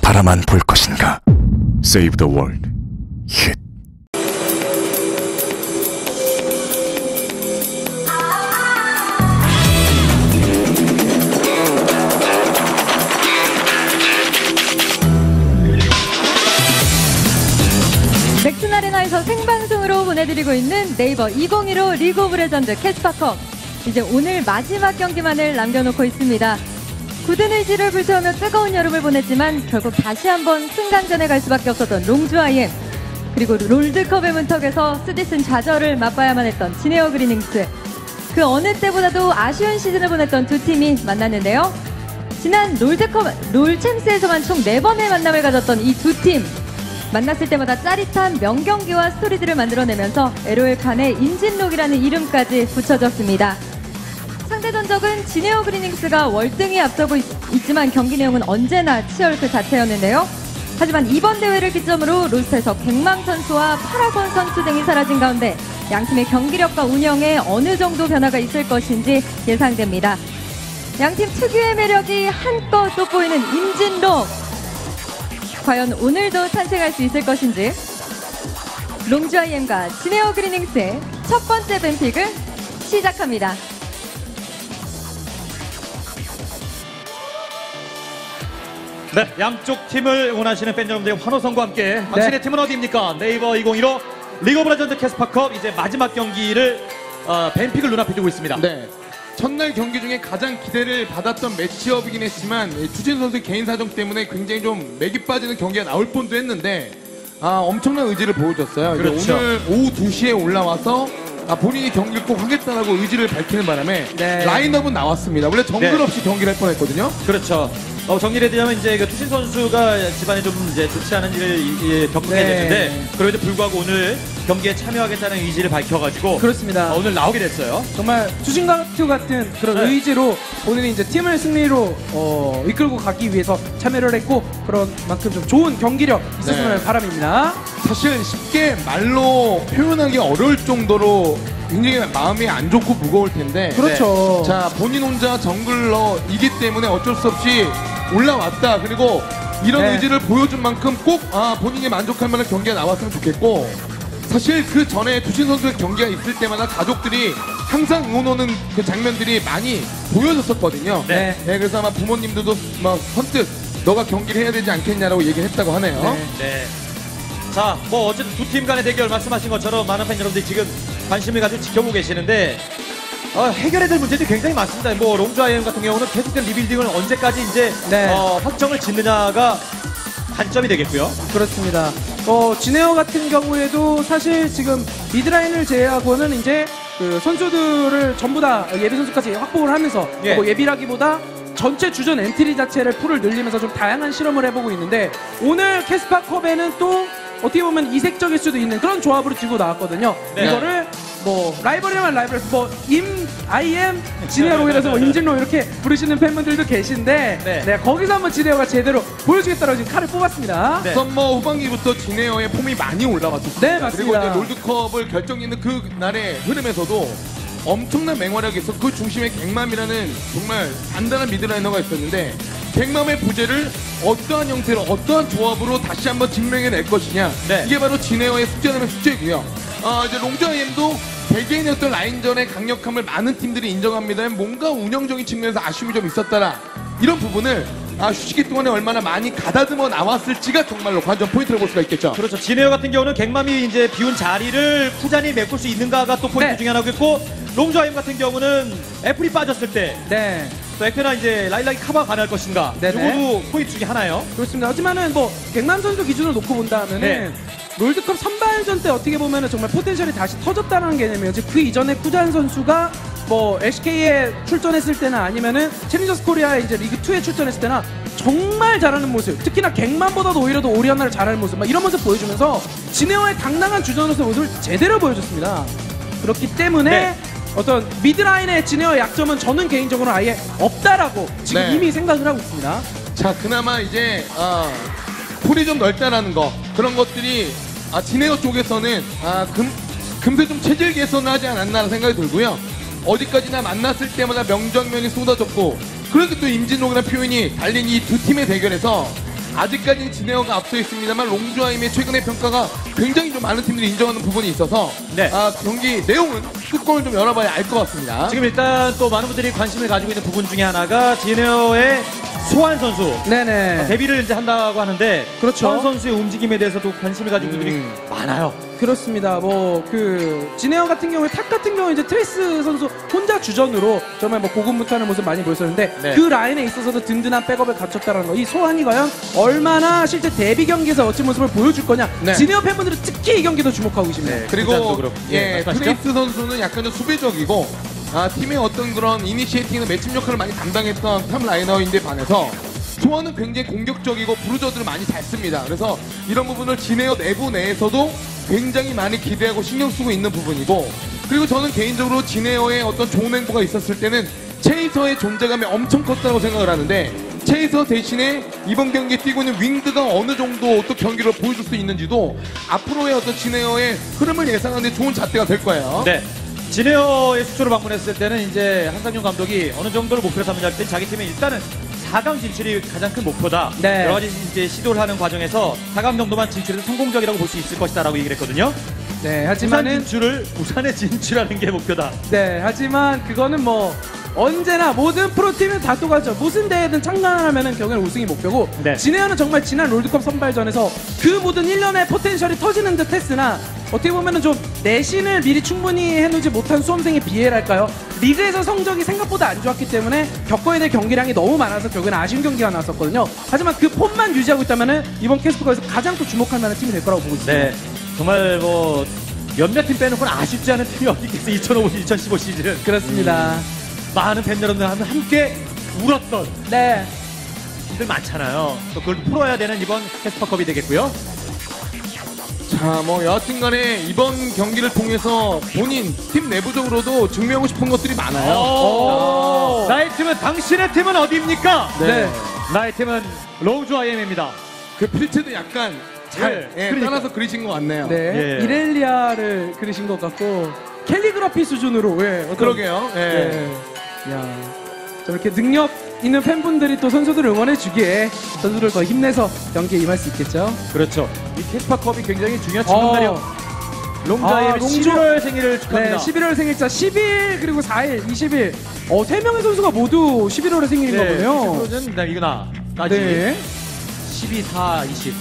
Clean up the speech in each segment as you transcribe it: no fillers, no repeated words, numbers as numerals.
바라만 볼 것인가? Save the World 힛. 넥슨 아레나에서 생방송으로 보내드리고 있는 네이버 2015 리그 오브 레전드 캐스파컵. 이제 오늘 마지막 경기만을 남겨놓고 있습니다. 굳은 의지를 불태우며 뜨거운 여름을 보냈지만 결국 다시 한번 승강전에 갈 수밖에 없었던 롱주 IM, 그리고 롤드컵의 문턱에서 쓰디쓴 좌절을 맛봐야만 했던 진에어 그리닝스. 그 어느 때보다도 아쉬운 시즌을 보냈던 두 팀이 만났는데요. 지난 롤챔스에서만 총 4번의 만남을 가졌던 이 두 팀, 만났을 때마다 짜릿한 명경기와 스토리들을 만들어내면서 LOL판에 인진록이라는 이름까지 붙여졌습니다. 상대 전적은 진에어 그리닝스가 월등히 앞서고 있지만 경기 내용은 언제나 치열 그 자체였는데요. 하지만 이번 대회를 기점으로 로스터에서 갱맘 선수와 파라곤 선수 등이 사라진 가운데 양팀의 경기력과 운영에 어느 정도 변화가 있을 것인지 예상됩니다. 양팀 특유의 매력이 한껏 돋보이는 인진록, 과연 오늘도 탄생할 수 있을 것인지. 롱주 IM과 진에어 그리닝스의 첫 번째 뱀픽을 시작합니다. 네, 양쪽 팀을 응원하시는 팬 여러분들의 환호성과 함께 당신의 팀은 어디입니까? 네이버 2015 리그 오브 레전드 캐스파컵 이제 마지막 경기를 뱀픽을 눈앞에 두고 있습니다. 네, 첫날 경기 중에 가장 기대를 받았던 매치업이긴 했지만 추진 선수의 개인 사정 때문에 굉장히 좀 맥이 빠지는 경기가 나올 뻔도 했는데 엄청난 의지를 보여줬어요. 그렇죠. 오늘 오후 2시에 올라와서 본인이 경기를 꼭 하겠다라고 의지를 밝히는 바람에 라인업은 나왔습니다. 원래 정글 없이 경기를 할 뻔했거든요. 그렇죠. 정리를 해드리자면 이제 그 투신 선수가 집안에 좀 이제 좋지 않은 일을 겪게 됐는데 그럼에도 불구하고 오늘 경기에 참여하겠다는 의지를 밝혀가지고 그렇습니다. 오늘 나오게 됐어요. 정말 투신가투 같은 그런 의지로 본인이 이제 팀을 승리로 이끌고 가기 위해서 참여를 했고 그런 만큼 좀 좋은 경기력 있었으면 바람입니다. 사실 쉽게 말로 표현하기 어려울 정도로 굉장히 마음이 안 좋고 무거울 텐데. 그렇죠. 자, 본인 혼자 정글러이기 때문에 어쩔 수 없이 올라왔다. 그리고 이런 의지를 보여준 만큼 꼭 본인이 만족할 만한 경기가 나왔으면 좋겠고, 사실 그 전에 두신 선수의 경기가 있을 때마다 가족들이 항상 응원 오는 그 장면들이 많이 보여졌었거든요. 그래서 아마 부모님들도 막 선뜻 너가 경기를 해야 되지 않겠냐라고 얘기를 했다고 하네요. 자, 어쨌든 두 팀 간의 대결 말씀하신 것처럼 많은 팬 여러분들이 지금 관심을 가지고 지켜보고 계시는데 해결해야 될 문제들이 굉장히 많습니다. 롱주 IM 같은 경우는 계속된 리빌딩을 언제까지 이제 확정을 짓느냐가 관점이 되겠고요. 그렇습니다. 진에어 같은 경우에도 사실 지금 미드라인을 제외하고는 이제 그 선수들을 전부 다 예비 선수까지 확보를 하면서 예비라기보다 전체 주전 엔트리 자체를 풀을 늘리면서 좀 다양한 실험을 해보고 있는데, 오늘 캐스파컵에는 또 어떻게 보면 이색적일 수도 있는 그런 조합으로 들고 나왔거든요. 이거를 라이벌이라면 라이벌, IM, 진에어로 이래서 인진로 이렇게 부르시는 팬분들도 계신데 거기서 한번 진에어가 제대로 보여주겠다고 지금 칼을 뽑았습니다. 썸머 후반기부터 진에어의 폼이 많이 올라왔었습니다. 네, 맞습니다. 그리고 이제 롤드컵을 결정짓는 그 날의 흐름에서도 엄청난 맹활약이 있어. 그 중심에 갱맘이라는 정말 단단한 미드라이너가 있었는데, 갱맘의 부재를 어떠한 형태로 어떠한 조합으로 다시 한번 증명해낼 것이냐, 이게 바로 진에어의 숙제라면 숙제고요. 이제 롱주 IM도 개개인의 어떤 라인전의 강력함을 많은 팀들이 인정합니다만 뭔가 운영적인 측면에서 아쉬움이 좀 있었다라, 이런 부분을 휴식기 동안에 얼마나 많이 가다듬어 나왔을지가 정말로 관전 포인트를 볼 수가 있겠죠. 그렇죠. 진에어 같은 경우는 갱맘이 이제 비운 자리를 쿠잔이 메꿀 수 있는가가 또 포인트 중에 하나겠고, 롱주 IM 같은 경우는 애플이 빠졌을 때 또 애플이나 이제 라일락이 커버 가능할 것인가, 이것도 포인트 중에 하나예요. 그렇습니다. 하지만은 갱맘 선수 기준으로 놓고 본다면은 롤드컵 선발전 때 어떻게 보면은 정말 포텐셜이 다시 터졌다는 개념이에요. 그 이전에 쿠잔 선수가 SK에 출전했을 때나 아니면은 챌린저스 코리아에 이제 리그 2에 출전했을 때나 정말 잘하는 모습, 특히나 갱맘보다도 오히려 더 오리아나를 잘하는 모습, 이런 모습 보여주면서 진에어의 당당한 주전으로서의 모습을 제대로 보여줬습니다. 그렇기 때문에 어떤 미드라인의 진에어의 약점은 저는 개인적으로 아예 없다라고 지금 이미 생각을 하고 있습니다. 자, 그나마 이제 풀이 좀 넓다라는 거, 그런 것들이 진에어 쪽에서는 금세 좀 체질 개선을 하지 않았나라는 생각이 들고요. 어디까지나 만났을 때마다 명장면이 쏟아졌고, 그래도 또 임진록이라는 표현이 달린 이 두 팀의 대결에서 아직까지 진에어가 앞서 있습니다만 롱주아임의 최근의 평가가 굉장히 좀 많은 팀들이 인정하는 부분이 있어서 네. 경기 내용은 뚜껑을 좀 열어봐야 알 것 같습니다. 지금 일단 또 많은 분들이 관심을 가지고 있는 부분 중에 하나가 진에어의 소환 선수 네네. 데뷔를 이제 한다고 하는데 그렇죠. 소환 선수의 움직임에 대해서도 관심을 가지고 분들이 많아요. 그렇습니다. 뭐 그 진에어 같은 경우에 탑 같은 경우에 이제 트레이스 선수 혼자 주전으로 정말 뭐 고군분투하는 모습 많이 보였었는데 네. 그 라인에 있어서도 든든한 백업을 갖췄다는 거. 이 소환이 과연 얼마나 실제 데뷔 경기에서 어찌 모습을 보여줄 거냐. 네. 진에어 팬분들은 특히 이 경기도 주목하고 계십니다. 네. 그리고 일단도 그렇고. 예, 말씀하시죠. 트레이스 선수는 약간 좀 수비적이고 팀의 어떤 그런 이니시에이팅이나 매칭 역할을 많이 담당했던 탑 라이너인데 반해서 소환은 굉장히 공격적이고 브루저들을 많이 잘 씁니다. 그래서 이런 부분을 진에어 내부 내에서도 굉장히 많이 기대하고 신경 쓰고 있는 부분이고, 그리고 저는 개인적으로 진에어의 어떤 좋은 행보가 있었을 때는 체이서의 존재감이 엄청 컸다고 생각을 하는데, 체이서 대신에 이번 경기에 뛰고 있는 윙드가 어느 정도 또 경기를 보여줄 수 있는지도 앞으로의 어떤 진에어의 흐름을 예상하는 데 좋은 잣대가 될 거예요. 네. 진에어의 숙소를 방문했을 때는 이제 한상용 감독이 어느 정도를 목표로 삼는지 할 때 자기 팀은 일단은 4강 진출이 가장 큰 목표다. 네. 여러 가지 이제 시도를 하는 과정에서 4강 정도만 진출해도 성공적이라고 볼 수 있을 것이다라고 얘기를 했거든요. 네, 부산 하지만은 진출을 부산에 진출하는 게 목표다. 네, 하지만 그거는 뭐 언제나 모든 프로팀은 다 똑같죠. 무슨 대회든 참가하면은 결국엔 우승이 목표고, 네. 진에어는 정말 지난 롤드컵 선발전에서 그 모든 1년의 포텐셜이 터지는 듯 했으나 어떻게 보면은 좀 내신을 미리 충분히 해놓지 못한 수험생의 비애랄까요? 리그에서 성적이 생각보다 안 좋았기 때문에 겪어야 될 경기량이 너무 많아서 결국엔 아쉬운 경기가 나왔었거든요. 하지만 그 폼만 유지하고 있다면은 이번 캐스퍼에서 가장 또 주목할 만한 팀이 될 거라고 보고 있습니다. 네. 정말 뭐 몇몇 팀 빼놓고는 아쉽지 않은 팀이 어디 있겠어요. 2015 시즌. 그렇습니다. 많은 팬 여러분들 함께 울었던 네. 팀들 많잖아요. 또 그걸 풀어야 되는 이번 캐스퍼컵이 되겠고요. 자, 뭐 여하튼간에 이번 경기를 통해서 본인 팀 내부적으로도 증명하고 싶은 것들이 많아요. 나의 팀은, 당신의 팀은 어디입니까? 네. 나의 팀은 로우즈 IM입니다. 그 필체도 약간 잘 그러니까. 따라서 그리신 것 같네요. 네. 예. 이렐리아를 그리신 것 같고 캘리그라피 수준으로 어떤- 그러게요. 예. 네. 야, 저렇게 능력 있는 팬분들이 또 선수들을 응원해 주기에 선수들 더 힘내서 경기에 임할 수 있겠죠. 그렇죠. 이 캐스퍼컵이 굉장히 중요한 지금날이요. 롱즈 IM의 롱주- 11월 생일을 네, 축하합니다. 11월 생일자 10일 그리고 4일, 20일. 세 명의 선수가 모두 11월에 생일인 거군요. 는 이거나까지 네. 12, 4, 20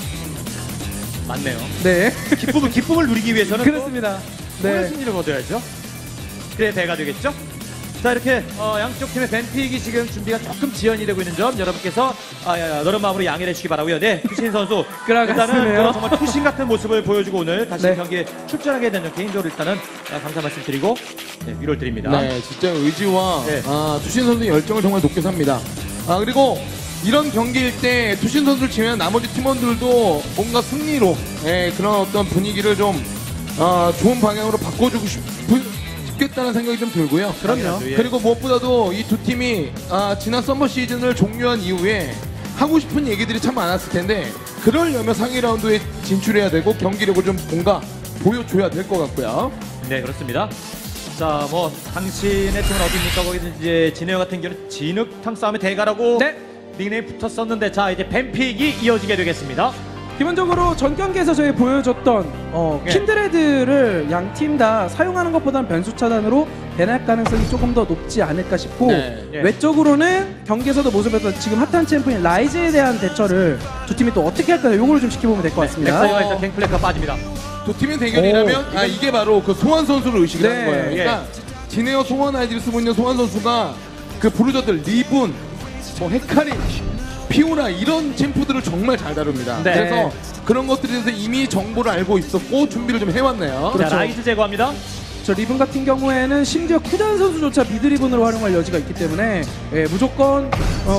맞네요. 네. 기쁨을 누리기 위해서는 그렇습니다. 네. 네. 승리를 거둬야죠. 그래 배가 되겠죠. 자, 이렇게 양쪽 팀의 밴픽이 지금 준비가 조금 지연이 되고 있는 점 여러분께서 너른 마음으로 양해해 주시기 바라고요. 네, 투신 선수 그러겠습니다. 일단은 정말 투신 같은 모습을 보여주고 오늘 다시 네. 경기에 출전하게 된 점 개인적으로 일단은 감사 말씀드리고 위로를 드립니다. 네, 진짜 의지와 네. 투신 선수의 열정을 정말 높게 삽니다. 그리고 이런 경기일 때 투신 선수를 치면 나머지 팀원들도 뭔가 승리로 그런 어떤 분위기를 좀 좋은 방향으로 바꿔주고 싶겠다는 생각이 좀 들고요. 그럼요. 예. 그리고 무엇보다도 이 두 팀이 지난 썸머 시즌을 종료한 이후에 하고 싶은 얘기들이 참 많았을 텐데 그러려면 상위 라운드에 진출해야 되고 경기력을 좀 뭔가 보여줘야 될 것 같고요. 네, 그렇습니다. 자, 뭐 당신의 팀은 어디입니까? 거기는 이제 진에어 같은 경우는 진흙탕 싸움의 대가라고 네. 닉네임 붙었었는데 자 이제 밴픽이 이어지게 되겠습니다. 기본적으로 전 경기에서 저희 보여줬던 네. 킨드레드를 양 팀 다 사용하는 것보다는 변수 차단으로 배날 가능성이 조금 더 높지 않을까 싶고 네. 예. 외적으로는 경기에서도 모습에서 지금 핫한 챔프인 라이즈에 대한 대처를 두 팀이 또 어떻게 할까요? 요거를 좀 지켜보면 될 것 같습니다. 넥서이가 일단 갱플레이가 빠집니다. 두 팀의 대결이라면 이게 바로 그 소환 선수를 의식을 네. 하는 거예요. 그러니까 진에어 소환 아이디를 쓰고 있는 소환 선수가 그 브루저들 리븐, 뭐 헤카리, 피오라 이런 챔프들을 정말 잘 다룹니다. 네. 그래서 그런 것들에 대해서 이미 정보를 알고 있었고 준비를 좀 해왔네요. 그렇죠. 자, 라이즈 제거합니다. 저 리븐 같은 경우에는 심지어 쿠단 선수조차 미드 리븐으로 활용할 여지가 있기 때문에 무조건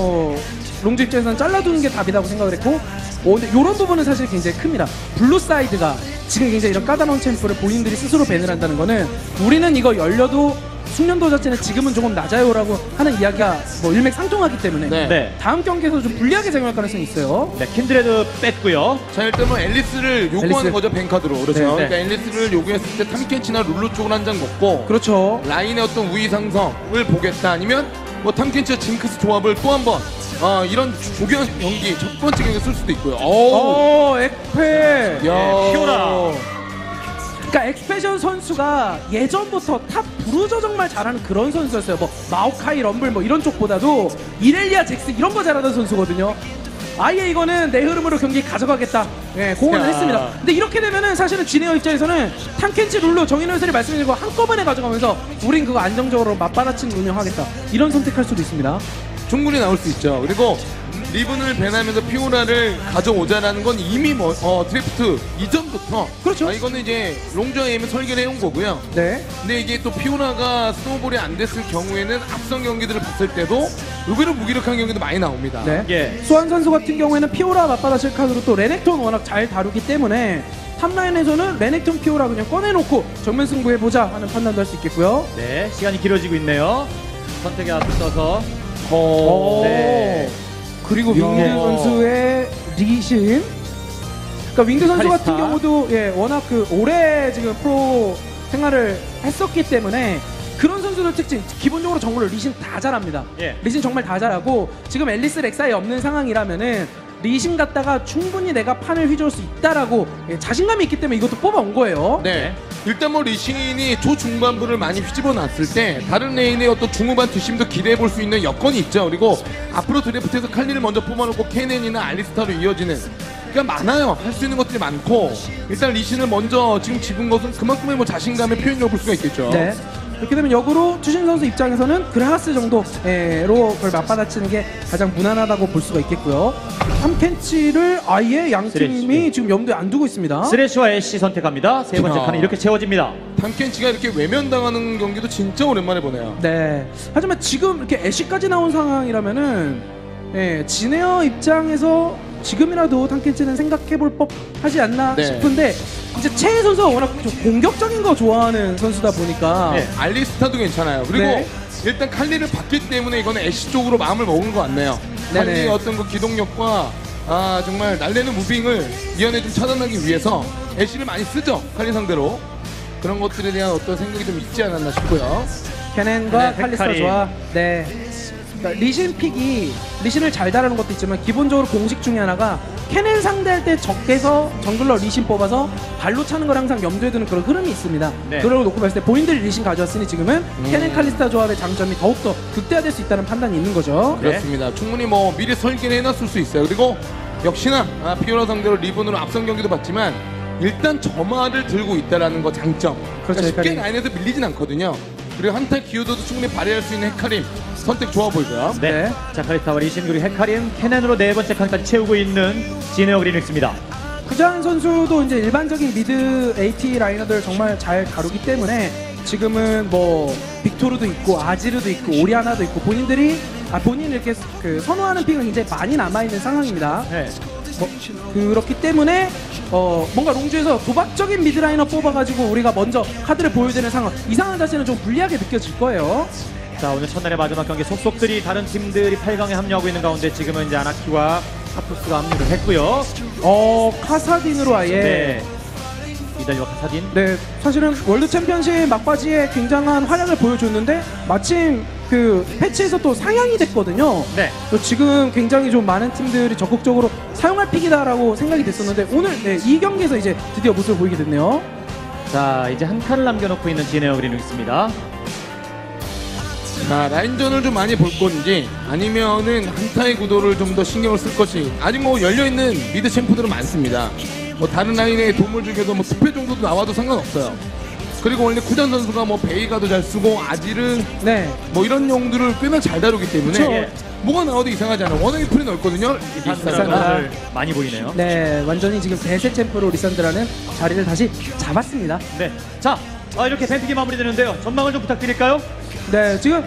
롱즈 입장에서는 잘라두는 게 답이라고 생각을 했고 근데 이런 부분은 사실 굉장히 큽니다. 블루 사이드가 지금 굉장히 이런 까다로운 챔프를 본인들이 스스로 밴을 한다는 거는 우리는 이거 열려도 숙련도 자체는 지금은 조금 낮아요라고 하는 이야기가 뭐 일맥상통하기 때문에 네. 네. 다음 경기에서 좀 불리하게 작용할 가능성이 있어요. 네, 킨드레드 뺐고요. 자, 일단 뭐 앨리스를 요구하는 앨리스. 거죠, 뱅카드로. 그렇죠. 네. 그러니까 앨리스를 요구했을 때 탐켄치나 룰루 쪽을 한 장 먹고 그렇죠. 라인의 어떤 우위 상성을 보겠다 아니면 뭐 탐켄치와 징크스 조합을 또 한번 이런 조경 경기 첫 번째 경기 쓸 수도 있고요. 엑페. 야, 피오라. 그러니까 엑스페션 선수가 예전부터 탑 브루저 정말 잘하는 그런 선수였어요. 뭐 마오카이 럼블 뭐 이런 쪽보다도 이렐리아 잭스 이런 거 잘하던 선수거든요. 아예 이거는 내 흐름으로 경기 가져가겠다. 공언을 했습니다. 근데 이렇게 되면은 사실은 진에어 입장에서는 탐켄치 룰루 정인호 해설이 말씀드린 거 한꺼번에 가져가면서 우린 그거 안정적으로 맞받아치는 운영하겠다. 이런 선택할 수도 있습니다. 충분히 나올 수 있죠. 그리고 리븐을 배나면서 피오라를 가져오자라는 건 이미 드래프트 이전부터 그렇죠. 이거는 이제 롱저에이면 설계를 해온 거고요. 네. 근데 이게 또 피오라가 스노우볼이 안 됐을 경우에는 앞선 경기들을 봤을 때도 의외로 무기력한 경기도 많이 나옵니다. 네. 예. 수완 선수 같은 경우에는 피오라 맞받아칠 카드로 또 레넥톤 워낙 잘 다루기 때문에 탑라인에서는 레넥톤 피오라 그냥 꺼내놓고 정면 승부해보자 하는 판단도 할 수 있겠고요. 네, 시간이 길어지고 있네요. 선택에 앞서서. 네. 그리고 야. 윙드 선수의 리신. 그러니까 윙드 선수 카리스타. 같은 경우도 워낙 오래 지금 프로 생활을 했었기 때문에 그런 선수들 특징 기본적으로 정글로 리신 다 잘합니다. 예. 리신 정말 다 잘하고 지금 앨리스 렉사이 없는 상황이라면은 리신 갖다가 충분히 내가 판을 휘저을 수 있다라고 자신감이 있기 때문에 이것도 뽑아온 거예요. 네. 일단 뭐 리신이 초중반부를 많이 휘집어 놨을 때 다른 레인의 어떤 중후반 뒷심도 기대해 볼 수 있는 여건이 있죠. 그리고 앞으로 드래프트에서 칼리를 먼저 뽑아놓고 케넨이나 알리스타로 이어지는 그러니까 많아요. 할 수 있는 것들이 많고 일단 리신을 먼저 지금 집은 것은 그만큼의 뭐 자신감의 표현이라고 볼 수가 있겠죠. 네. 그렇게 되면 역으로 추신 선수 입장에서는 그라가스 정도로 그걸 맞받아치는 게 가장 무난하다고 볼 수가 있겠고요. 탐켄치를 아예 양 팀이 쓰레쉬. 지금 염두에 안 두고 있습니다. 스레쉬와 애쉬 선택합니다. 세 번째 야. 칸이 이렇게 채워집니다. 탐켄치가 이렇게 외면당하는 경기도 진짜 오랜만에 보네요. 네. 하지만 지금 이렇게 애쉬까지 나온 상황이라면은 진에어 입장에서 지금이라도 탐켄치는 생각해볼 법 하지 않나 네. 싶은데 이제 최애 선수가 워낙 좀 공격적인 거 좋아하는 선수다 보니까 네. 알리스타도 괜찮아요. 그리고 네. 일단 칼리를 받기 때문에 이거는 애쉬 쪽으로 마음을 먹은 것 같네요. 네네. 칼리의 어떤 그 기동력과 정말 날래는 무빙을 이연에 좀 차단하기 위해서 애쉬를 많이 쓰죠. 칼리 상대로. 그런 것들에 대한 어떤 생각이 좀 있지 않았나 싶고요. 케넨과 네, 칼리스타 헤카림. 조합. 네. 그러니까 리신 픽이 리신을 잘 다루는 것도 있지만 기본적으로 공식 중에 하나가 케넨 상대할 때 적게서 정글러 리신 뽑아서 발로 차는 걸 항상 염두에 두는 그런 흐름이 있습니다. 네. 그걸 놓고 봤을 때 본인들이 리신 가져왔으니 지금은 케넨 칼리스타 조합의 장점이 더욱더 극대화될 수 있다는 판단이 있는 거죠. 네. 그렇습니다. 충분히 뭐 미리 설계를 해놨을 수 있어요. 그리고 역시나 피오라 상대로 리본으로 앞선 경기도 봤지만 일단 점화를 들고 있다라는 거 장점. 그렇죠, 그러니까 쉽게 헤카림. 라인에서 밀리진 않거든요. 그리고 한타 기여도도 충분히 발휘할 수 있는 헤카림 선택 좋아 보이고요. 네. 네. 자, 카리스타와 리신 그리고 헤카림, 케넨으로 네 번째 칸까지 채우고 있는 진에어 그리닉스입니다. 쿠잔 선수도 이제 일반적인 미드 AT 라이너들 정말 잘 다루기 때문에 지금은 뭐 빅토르도 있고 아지르도 있고 오리아나도 있고 본인들이 본인 이렇게 선호하는 픽은 굉장히 많이 남아 있는 상황입니다. 네. 그렇기 때문에 뭔가 롱주에서 도박적인 미드라이너 뽑아가지고 우리가 먼저 카드를 보여주는 상황 이 상황 자체는 좀 불리하게 느껴질 거예요. 자, 오늘 첫날의 마지막 경기 속속들이 다른 팀들이 8강에 합류하고 있는 가운데 지금은 이제 아나키와 하프스가 합류를 했고요. 카사딘으로 아예 네. 이달리와 카사딘. 네, 사실은 월드 챔피언십 막바지에 굉장한 활약을 보여줬는데 마침 그 패치에서 또 상향이 됐거든요. 네. 또 지금 굉장히 좀 많은 팀들이 적극적으로 사용할 픽이다라고 생각이 됐었는데 오늘 이 경기에서 이제 드디어 모습을 보이게 됐네요. 자, 이제 한 칸을 남겨놓고 있는 진에어 그리닉스입니다. 자, 라인전을 좀 많이 볼 건지 아니면은 한타의 구도를 좀 더 신경을 쓸 것이 아직 뭐 열려있는 미드 챔프들은 많습니다. 뭐 다른 라인에 도움을 주기도 뭐 투패 정도도 나와도 상관없어요. 그리고 원래 쿠잔 선수가 뭐 베이가도 잘 쓰고 아지르 네, 뭐 이런 용들을 꽤나 잘 다루기 때문에 그쵸. 뭐가 나와도 이상하지 않아요. 워낙에 풀이 넓거든요. 리산드라를 많이 보이네요. 네, 완전히 지금 대세 챔프로 리산드라는 자리를 다시 잡았습니다. 네. 자, 이렇게 뱀픽이 마무리되는데요. 전망을 좀 부탁드릴까요? 네, 지금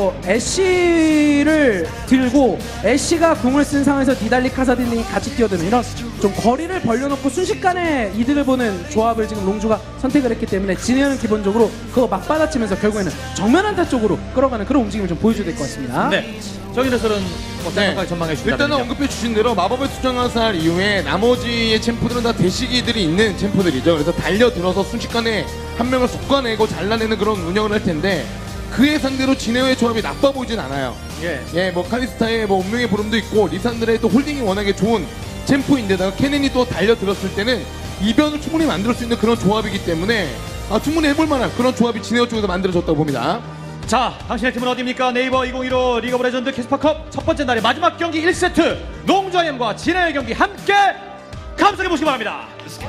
애쉬를 들고 애쉬가 궁을 쓴 상황에서 니달리 카사딘이 같이 뛰어드는 이런 좀 거리를 벌려놓고 순식간에 이득을 보는 조합을 지금 롱주가 선택을 했기 때문에 진에어는 기본적으로 그거 맞받아치면서 결국에는 정면 한타 쪽으로 끌어가는 그런 움직임을 좀 보여줘야 될 것 같습니다. 네. 정인해설은 어떤 전망해 주신다면요? 일단은 언급해 주신 대로 마법의 수정화살 이후에 나머지의 챔프들은 다 대시기들이 있는 챔프들이죠. 그래서 달려들어서 순식간에 한 명을 솎아내고 잘라내는 그런 운영을 할 텐데 그의 상대로 진에어의 조합이 나빠 보이진 않아요. 예. 예, 뭐 칼리스타의 뭐 운명의 부름도 있고 리산드라의 또 홀딩이 워낙에 좋은 챔프인데다가 케넨이 또 달려들었을 때는 이변을 충분히 만들 수 있는 그런 조합이기 때문에 충분히 해볼 만한 그런 조합이 진에어 쪽에서 만들어졌다고 봅니다. 자, 당신의 팀은 어디입니까? 네이버 2015 리그 오브 레전드 캐스파컵 첫 번째 날의 마지막 경기 1세트 농자엠과 진해의 경기 함께 감상해 보시기 바랍니다.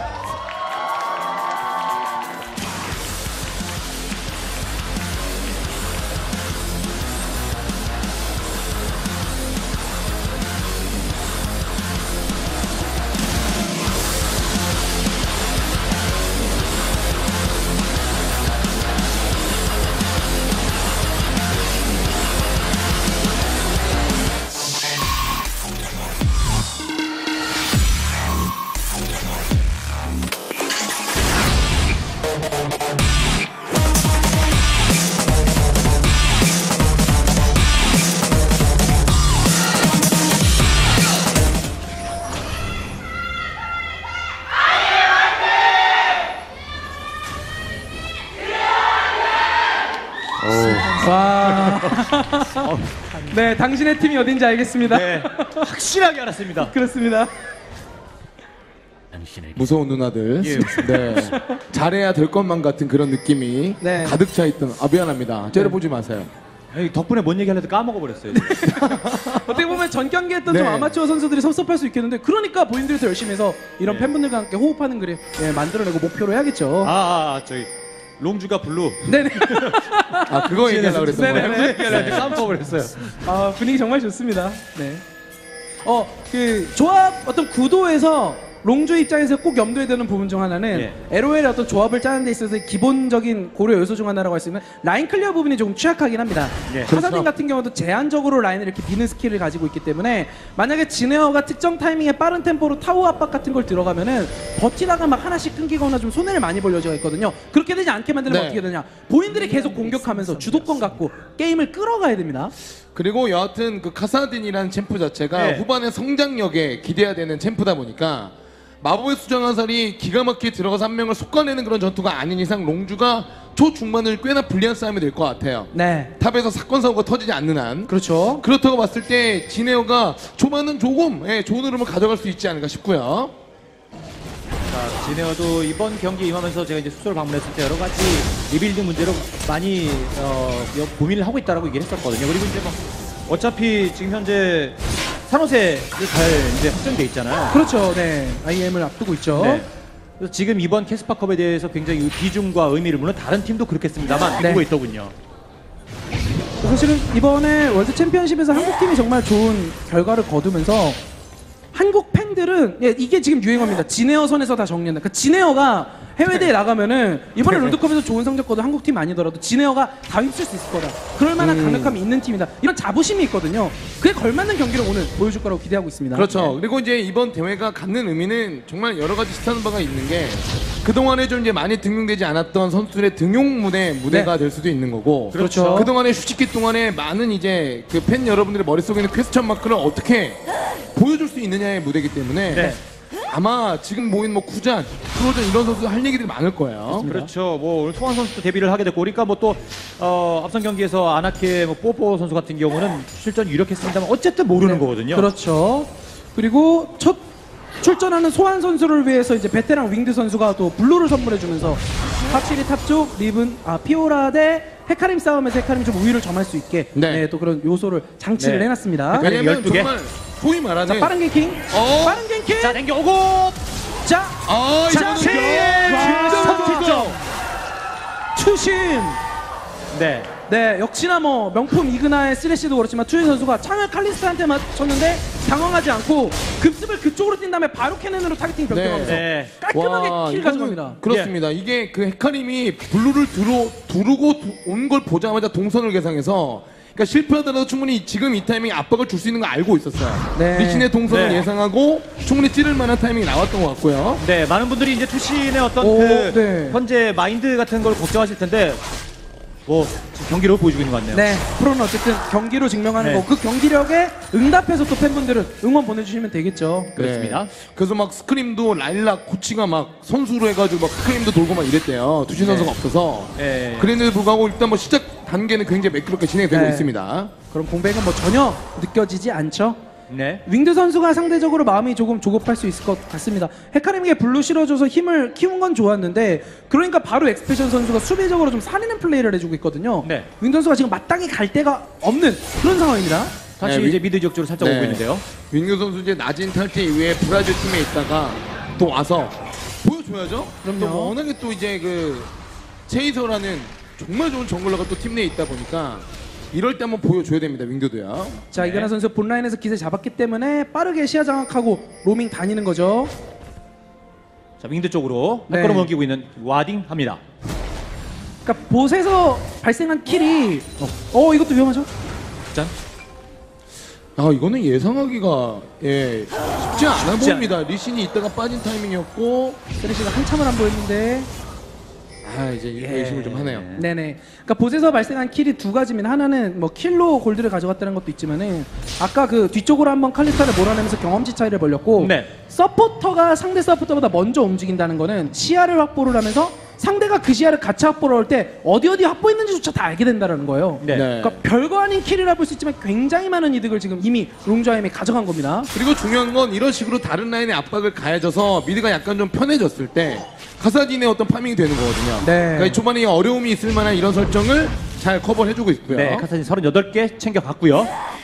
와. 네, 당신의 팀이 어딘지 알겠습니다. 네, 확실하게 알았습니다. 그렇습니다. 무서운 누나들. 예. 네. 잘해야 될 것만 같은 그런 느낌이 네. 가득 차 있던. 미안합니다. 째려보지 마세요. 에이, 덕분에 뭔 얘기 하려도 까먹어버렸어요. 어떻게 보면 전 경기 했던 네. 좀 아마추어 선수들이 섭섭할 수 있겠는데 그러니까 본인들이 더 열심히 해서 이런 네. 팬분들과 함께 호흡하는 그림 만들어내고 목표로 해야겠죠. 저희 롱주가 블루. 네네. 그거 얘기하려고 그랬던 네네. 거예요? 무슨 얘기 하려고 까먹어버렸어요. 분위기 정말 좋습니다. 네. 그 조합 어떤 구도에서 롱주 입장에서 꼭 염두에 두는 부분 중 하나는 예. LOL의 어떤 조합을 짜는 데 있어서 기본적인 고려 요소 중 하나라고 할 수 있는 라인 클리어 부분이 조금 취약하긴 합니다. 예. 카사딘 그렇죠. 같은 경우도 제한적으로 라인을 이렇게 미는 스킬을 가지고 있기 때문에 만약에 진에어가 특정 타이밍에 빠른 템포로 타워 압박 같은 걸 들어가면은 버티다가 막 하나씩 끊기거나 좀 손해를 많이 볼 여지가 있거든요. 그렇게 되지 않게 만들면 네. 어떻게 되냐? 본인들이 계속 공격하면서 주도권 갖고 게임을 끌어가야 됩니다. 그리고 여하튼 그 카사딘이라는 챔프 자체가 네. 후반의 성장력에 기대해야 되는 챔프다 보니까 마법의 수정화살이 기가 막히게 들어가서 한 명을 솎아내는 그런 전투가 아닌 이상 롱주가 초중반을 꽤나 불리한 싸움이 될 것 같아요. 네. 탑에서 사건 사고가 터지지 않는 한. 그렇죠. 그렇다고 봤을 때 진에어가 초반은 조금 좋은 흐름을 가져갈 수 있지 않을까 싶고요. 자, 진에어도 이번 경기 임하면서 제가 이제 숙소를 방문했을 때 여러 가지 리빌딩 문제로 많이 고민을 하고 있다라고 얘기를 했었거든요. 그리고 이제 뭐 어차피 지금 현재 산호세를 갈 이제 확정돼 있잖아요. 그렇죠. 네. IM을 앞두고 있죠. 네. 그래서 지금 이번 캐스파컵에 대해서 굉장히 비중과 의미를 물론 다른 팀도 그렇겠습니다만 네. 두고 있더군요. 사실은 이번에 월드 챔피언십에서 한국 팀이 정말 좋은 결과를 거두면서 한국 팬들은 이게 지금 유행어입니다. 진에어 선에서 다 정리한다. 그러니까 진에어가 해외대회 나가면은 이번에 롤드컵에서 좋은 성적 거둔 한국 팀 아니더라도 진에어가 다 휩쓸 수 있을 거다. 그럴 만한 강력함이 있는 팀이다. 이런 자부심이 있거든요. 그에 걸맞는 경기를 오늘 보여줄 거라고 기대하고 있습니다. 그렇죠. 그리고 이제 이번 대회가 갖는 의미는 정말 여러 가지 시사하는 바가 있는 게 그동안에 좀 이제 많이 등용되지 않았던 선수들의 등용 무대가 될 수도 있는 거고. 그렇죠. 그동안에 휴식기 동안에 많은 이제 그 팬 여러분들의 머릿속에 있는 퀘스천 마크를 어떻게 보여줄 수 있느냐의 무대이기 때문에 네. 아마 지금 모인 뭐 구잔, 프로전 이런 선수 할 얘기들이 많을 거예요. 그렇죠. 뭐 오늘 송환 선수도 데뷔를 하게 됐고, 그러니까 뭐 또 앞선 경기에서 아나케 뭐 뽀뽀 선수 같은 경우는 실전 유력했습니다만 어쨌든 모르는 거거든요. 그렇죠. 그리고 첫 출전하는 소환 선수를 위해서 이제 베테랑 윙드 선수가 또 블루를 선물해주면서 확실히 탑쪽 립은 피오라 대 헤카림 싸움에서 헤카림이 좀 우위를 점할 수 있게 네. 또 그런 요소를 장치를 네. 해놨습니다. 왜냐면 12개. 정말 소위 말하는 자, 빠른 갱킹. 어? 빠른 갱킹. 자, 당겨오고 자, 이거는 진짜 선취점. 투신. 네. 네, 역시나 뭐 명품 이그나의 쓰레쉬도 그렇지만 투신 선수가 창을 칼리스트한테 맞췄는데 당황하지 않고 급습을 그쪽으로 뛴 다음에 바로 캐넨으로 타겟팅 변경하면서 네. 깔끔하게 킬 이거는 가져갑니다. 그렇습니다. 이게 그 헤카림이 블루를 두르고 온 걸 보자마자 동선을 계상해서 그러니까 실패하더라도 충분히 지금 이 타이밍에 압박을 줄 수 있는 거 알고 있었어요. 네. 리신의 동선을 네. 예상하고 충분히 찌를 만한 타이밍이 나왔던 것 같고요. 네, 많은 분들이 이제 투신의 어떤 오, 그 네. 현재 마인드 같은 걸 걱정하실 텐데 뭐 지금 경기로 보여주고 있는 것 같네요. 네, 프로는 어쨌든 경기로 증명하는 네. 거고 그 경기력에 응답해서 또 팬분들은 응원 보내주시면 되겠죠. 그렇습니다. 네. 그래서 막 스크림도 라일락 코치가 막 선수로 해가지고 막 스크림도 돌고 막 이랬대요. 투신 선수가 없어서. 네. 그랬는데 불구하고 일단 뭐 시작 단계는 굉장히 매끄럽게 진행되고 네. 있습니다. 그럼 공백은 뭐 전혀 느껴지지 않죠. 네. 윙드 선수가 상대적으로 마음이 조금 조급할 수 있을 것 같습니다. 헤카림에게 블루 실어줘서 힘을 키운 건 좋았는데 그러니까 바로 엑스페션 선수가 수비적으로 좀 살리는 플레이를 해주고 있거든요. 네. 윙드 선수가 지금 마땅히 갈 데가 없는 그런 상황입니다. 다시 네, 이제 미드 지역 쪽으로 살짝 네. 오고 있는데요. 윙규 선수 이제 낮은 탈퇴 이후에 브라질 팀에 있다가 또 와서 보여줘야죠. 그럼요. 또 워낙에 또 이제 그 체이서라는 정말 좋은 정글러가 또 팀 내에 있다 보니까 이럴 때 한번 보여줘야 됩니다. 윙규도요. 자 네. 이근하 선수 본라인에서 기세 잡았기 때문에 빠르게 시야 장악하고 로밍 다니는 거죠. 자, 윙드 쪽으로 네. 끌어넘기고 있는 와딩 합니다. 그러니까 보스에서 발생한 킬이 이것도 위험하죠. 짠. 아 이거는 예상하기가 쉽지 않아 쉽지 보입니다. 리신이 있다가 빠진 타이밍이었고 세리시가 한참을 안 보였는데 이제 의심을 좀 하네요. 네네. 그러니까 보스에서 발생한 킬이 두 가지면 하나는 뭐 킬로 골드를 가져갔다는 것도 있지만은 아까 그 뒤쪽으로 한번 칼리스타를 몰아내면서 경험치 차이를 벌렸고 네. 서포터가 상대 서포터보다 먼저 움직인다는 거는 시야를 확보를 하면서 상대가 그 시야를 같이 확보를 할 때 어디 확보했는지조차 다 알게 된다는 거예요. 네. 그러니까 별거 아닌 킬이라 볼 수 있지만 굉장히 많은 이득을 지금 이미 롱좌임이 가져간 겁니다. 그리고 중요한 건 이런 식으로 다른 라인의 압박을 가해져서 미드가 약간 좀 편해졌을 때 카사딘의 어떤 파밍이 되는 거거든요. 네. 그러니까 이 초반에 어려움이 있을 만한 이런 설정을 잘 커버를 해주고 있고요. 네, 카사딘 38개 챙겨갔고요.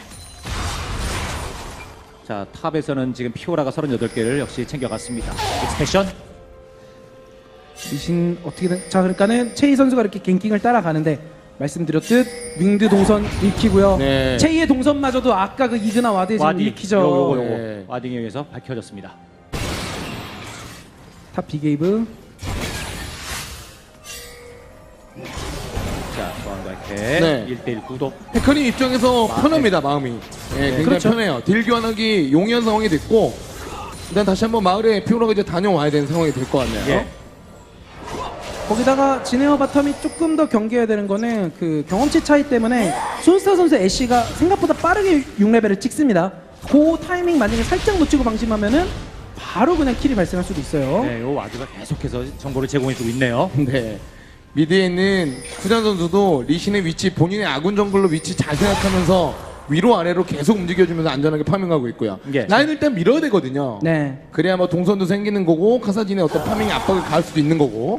자, 탑에서는 지금 피오라가 38개를 역시 챙겨갔습니다. 엑스패션. 리신 어떻게든 자 그러니까는 체이 선수가 이렇게 갱킹을 따라가는데 말씀드렸듯 윙드 동선 읽히고요. 네. 체이의 동선마저도 아까 그 이그나 와드에 지금 와딩. 읽히죠. 요거. 네. 와딩에 의해서 밝혀졌습니다. 탑 비게이브. 자, 소환과 이렇게 네. 1대1 구도. 헤카림 입장에서 편합니다. 마음이 굉장히 그렇죠. 편해요. 딜 교환하기 용이한 상황이 됐고 일단 다시 한번 마을에 피오라가 이제 다녀와야 되는 상황이 될 것 같네요. 예. 거기다가 지네어 바텀이 조금 더 경계해야 되는 거는 그 경험치 차이 때문에 손스타 선수 애쉬가 생각보다 빠르게 6레벨을 찍습니다. 그 타이밍 만약에 살짝 놓치고 방심하면은 바로 그냥 킬이 발생할 수도 있어요. 네, 요 와드가 계속해서 정보를 제공해주고 있네요. 네. 미드에 있는 쿠잔 선수도 리신의 위치, 본인의 아군 정글로 위치 잘 생각하면서 위로 아래로 계속 움직여주면서 안전하게 파밍하고 있고요. 예. 라인 일단 밀어야 되거든요. 네. 그래야 뭐 동선도 생기는 거고 카사딘의 어떤 파밍의 압박을 가할 수도 있는 거고.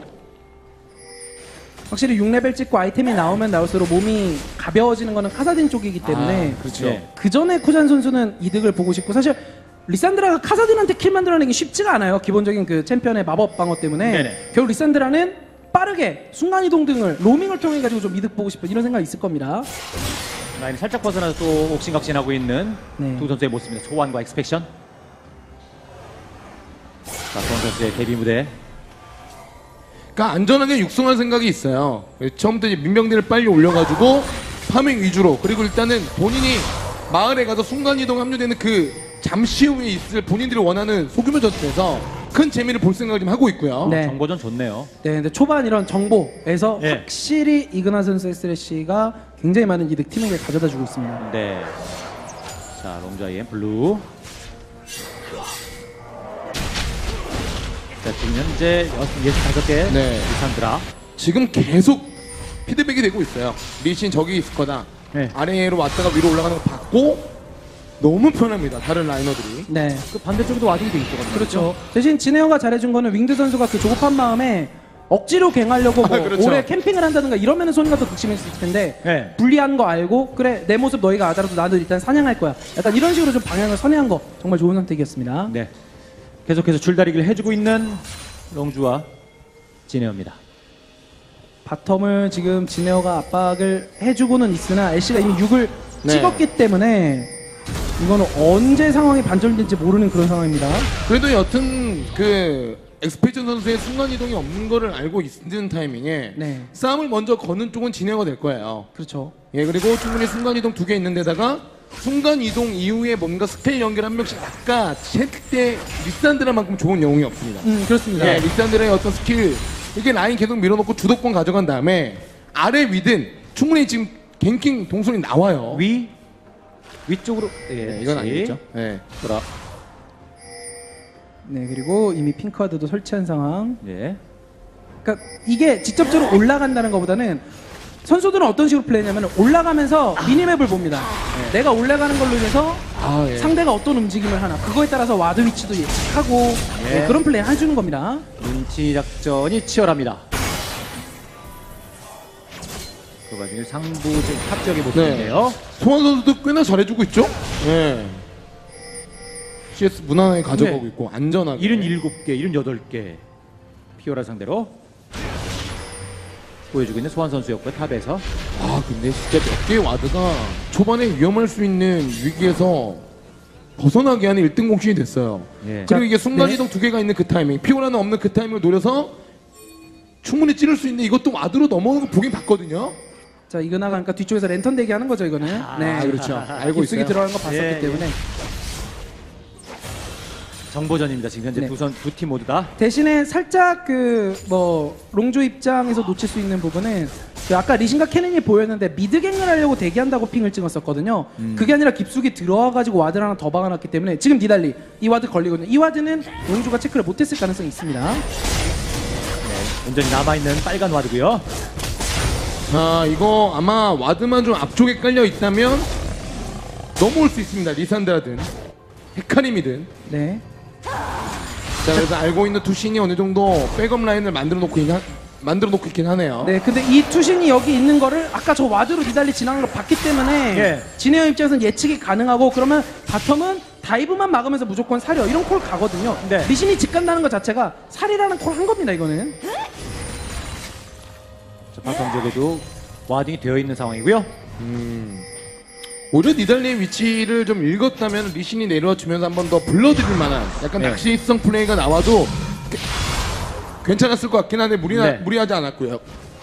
확실히 6레벨 찍고 아이템이 나오면 나올수록 몸이 가벼워지는 거는 카사딘 쪽이기 때문에 그렇죠. 예. 그 전에 쿠잔 선수는 이득을 보고 싶고 사실 리산드라가 카사딘한테 킬 만들어내기 쉽지가 않아요. 기본적인 그 챔피언의 마법 방어 때문에 네네. 결국 리산드라는 빠르게 순간이동 등을 로밍을 통해 가지고 좀 이득 보고 싶은 이런 생각이 있을 겁니다. 라인이 살짝 벗어나서 또 옥신각신하고 있는 네. 두 선수의 모습입니다. 소환과 엑스펙션. 자, 소환 선수의 데뷔 무대. 그러니까 안전하게 육성할 생각이 있어요. 처음부터 이제 민병대를 빨리 올려가지고 파밍 위주로 그리고 일단은 본인이 마을에 가서 순간이동 합류되는 그 잠시 후에 있을 본인들이 원하는 소규모 전투에서 큰 재미를 볼 생각을 좀 하고 있고요. 네. 정보전 좋네요. 네, 근데 초반 이런 정보에서 예. 확실히 이그나 선수의 스레시가 굉장히 많은 이득 팀에게 가져다 주고 있습니다. 네. 자, 롱자이엔 블루. 자, 지금 현재 65개 네. 리산드라. 지금 계속 피드백이 되고 있어요. 리신 저기 있을 거다. 네. 아래로 왔다가 위로 올라가는 거 봤고 너무 편합니다. 다른 라이너들이. 네. 그 반대쪽에도 와딩이 돼 있거든요. 그렇죠. 대신 진에어가 잘해준 거는 윙드 선수가 그 조급한 마음에 억지로 갱하려고 뭐 그렇죠. 오래 캠핑을 한다든가 이러면은 손이가 더 극심했을 텐데 네. 불리한 거 알고 그래 내 모습 너희가 알아도 나도 일단 사냥할 거야. 약간 이런 식으로 좀 방향을 선회한 거 정말 좋은 선택이었습니다. 네. 계속해서 줄다리기를 해주고 있는 롱주와 진에어입니다. 바텀을 지금 진에어가 압박을 해주고는 있으나 애쉬가 이미 6을 네. 찍었기 때문에 이거는 언제 상황이 반전될지 모르는 그런 상황입니다. 그래도 여튼 그 엑스페이션 선수의 순간 이동이 없는 거를 알고 있는 타이밍에 네. 싸움을 먼저 거는 쪽은 진행가 될 거예요. 그렇죠. 예, 그리고 충분히 순간 이동 2개 있는 데다가 순간 이동 이후에 뭔가 스킬 연결 한 명씩 아까 때 리산드라만큼 좋은 영웅이 없습니다. 그렇습니다. 예, 리산드라의 어떤 스킬 이게 라인 계속 밀어놓고 주도권 가져간 다음에 아래 위든 충분히 지금 갱킹 동선이 나와요. 위쪽으로. 예, 네, 이건 아니겠죠. 예. 돌아. 네, 그리고 이미 핑크와드도 설치한 상황. 예. 그러니까 이게 직접적으로 올라간다는 것보다는 선수들은 어떤 식으로 플레이냐면 올라가면서 미니맵을 봅니다. 내가 올라가는 걸로 인해서 예. 상대가 어떤 움직임을 하나 그거에 따라서 와드 위치도 예측하고 그런 플레이 해주는 겁니다. 눈치 작전이 치열합니다. 그 와중에 상부 지금 합격의 모습인데요. 소환 선수도 꽤나 잘해주고 있죠? 예. CS 무난하게 가져가고 네. 있고 안전하게. 77개, 78개 피오라 상대로 보여주고 있는 소환 선수였고요. 탑에서. 아 근데 진짜 몇 개의 와드가 초반에 위험할 수 있는 위기에서 벗어나게 하는 1등 공신이 됐어요. 예. 그리고 이게 순간이동 2개가 있는 그 타이밍, 피오라는 없는 그 타이밍을 노려서 충분히 찌를 수 있는 이것도 와드로 넘어오는 거 보긴 봤거든요. 자 이거 나가니까 뒤쪽에서 랜턴 대기 하는 거죠 이거는. 네 그렇죠. 알고 깊숙이 있어요. 들어가는 거 봤었기 예, 때문에. 정보전입니다. 지금 현재 네. 두 팀 모두 다. 대신에 살짝 그 뭐 롱조 입장에서 놓칠 수 있는 부분은 그 아까 리신과 캐넨이 보였는데 미드갱을 하려고 대기한다고 핑을 찍었었거든요. 그게 아니라 깊숙이 들어와가지고 와드를 하나 더 박아놨기 때문에 지금 니달리 이 와드 걸리거든요. 이 와드는 롱조가 체크를 못했을 가능성이 있습니다. 온전히 남아있는 빨간 와드고요. 자 이거 아마 와드만 좀 앞쪽에 깔려 있다면 넘어올 수 있습니다. 리산드라든 헤카림이든. 네. 자 그래서 알고 있는 투신이 어느 정도 백업 라인을 만들어 놓고 있긴 하네요. 네, 근데 이 투신이 여기 있는 거를 아까 저 와드로 니달리 지나간 걸 봤기 때문에 예. 진해영 입장에서는 예측이 가능하고 그러면 바텀은 다이브만 막으면서 무조건 사려 이런 콜 가거든요. 네. 리신이 집 간다는 것 자체가 살이라는 콜 한 겁니다 이거는. 자, 바텀 쪽에도 와딩이 되어 있는 상황이고요. 오히려 니달리의 위치를 좀 읽었다면 리신이 내려와 주면서 한 번 더 불러드릴 만한 약간 네. 낚시성 플레이가 나와도 괜찮았을 것 같긴 한데 네. 무리하지 않았고요.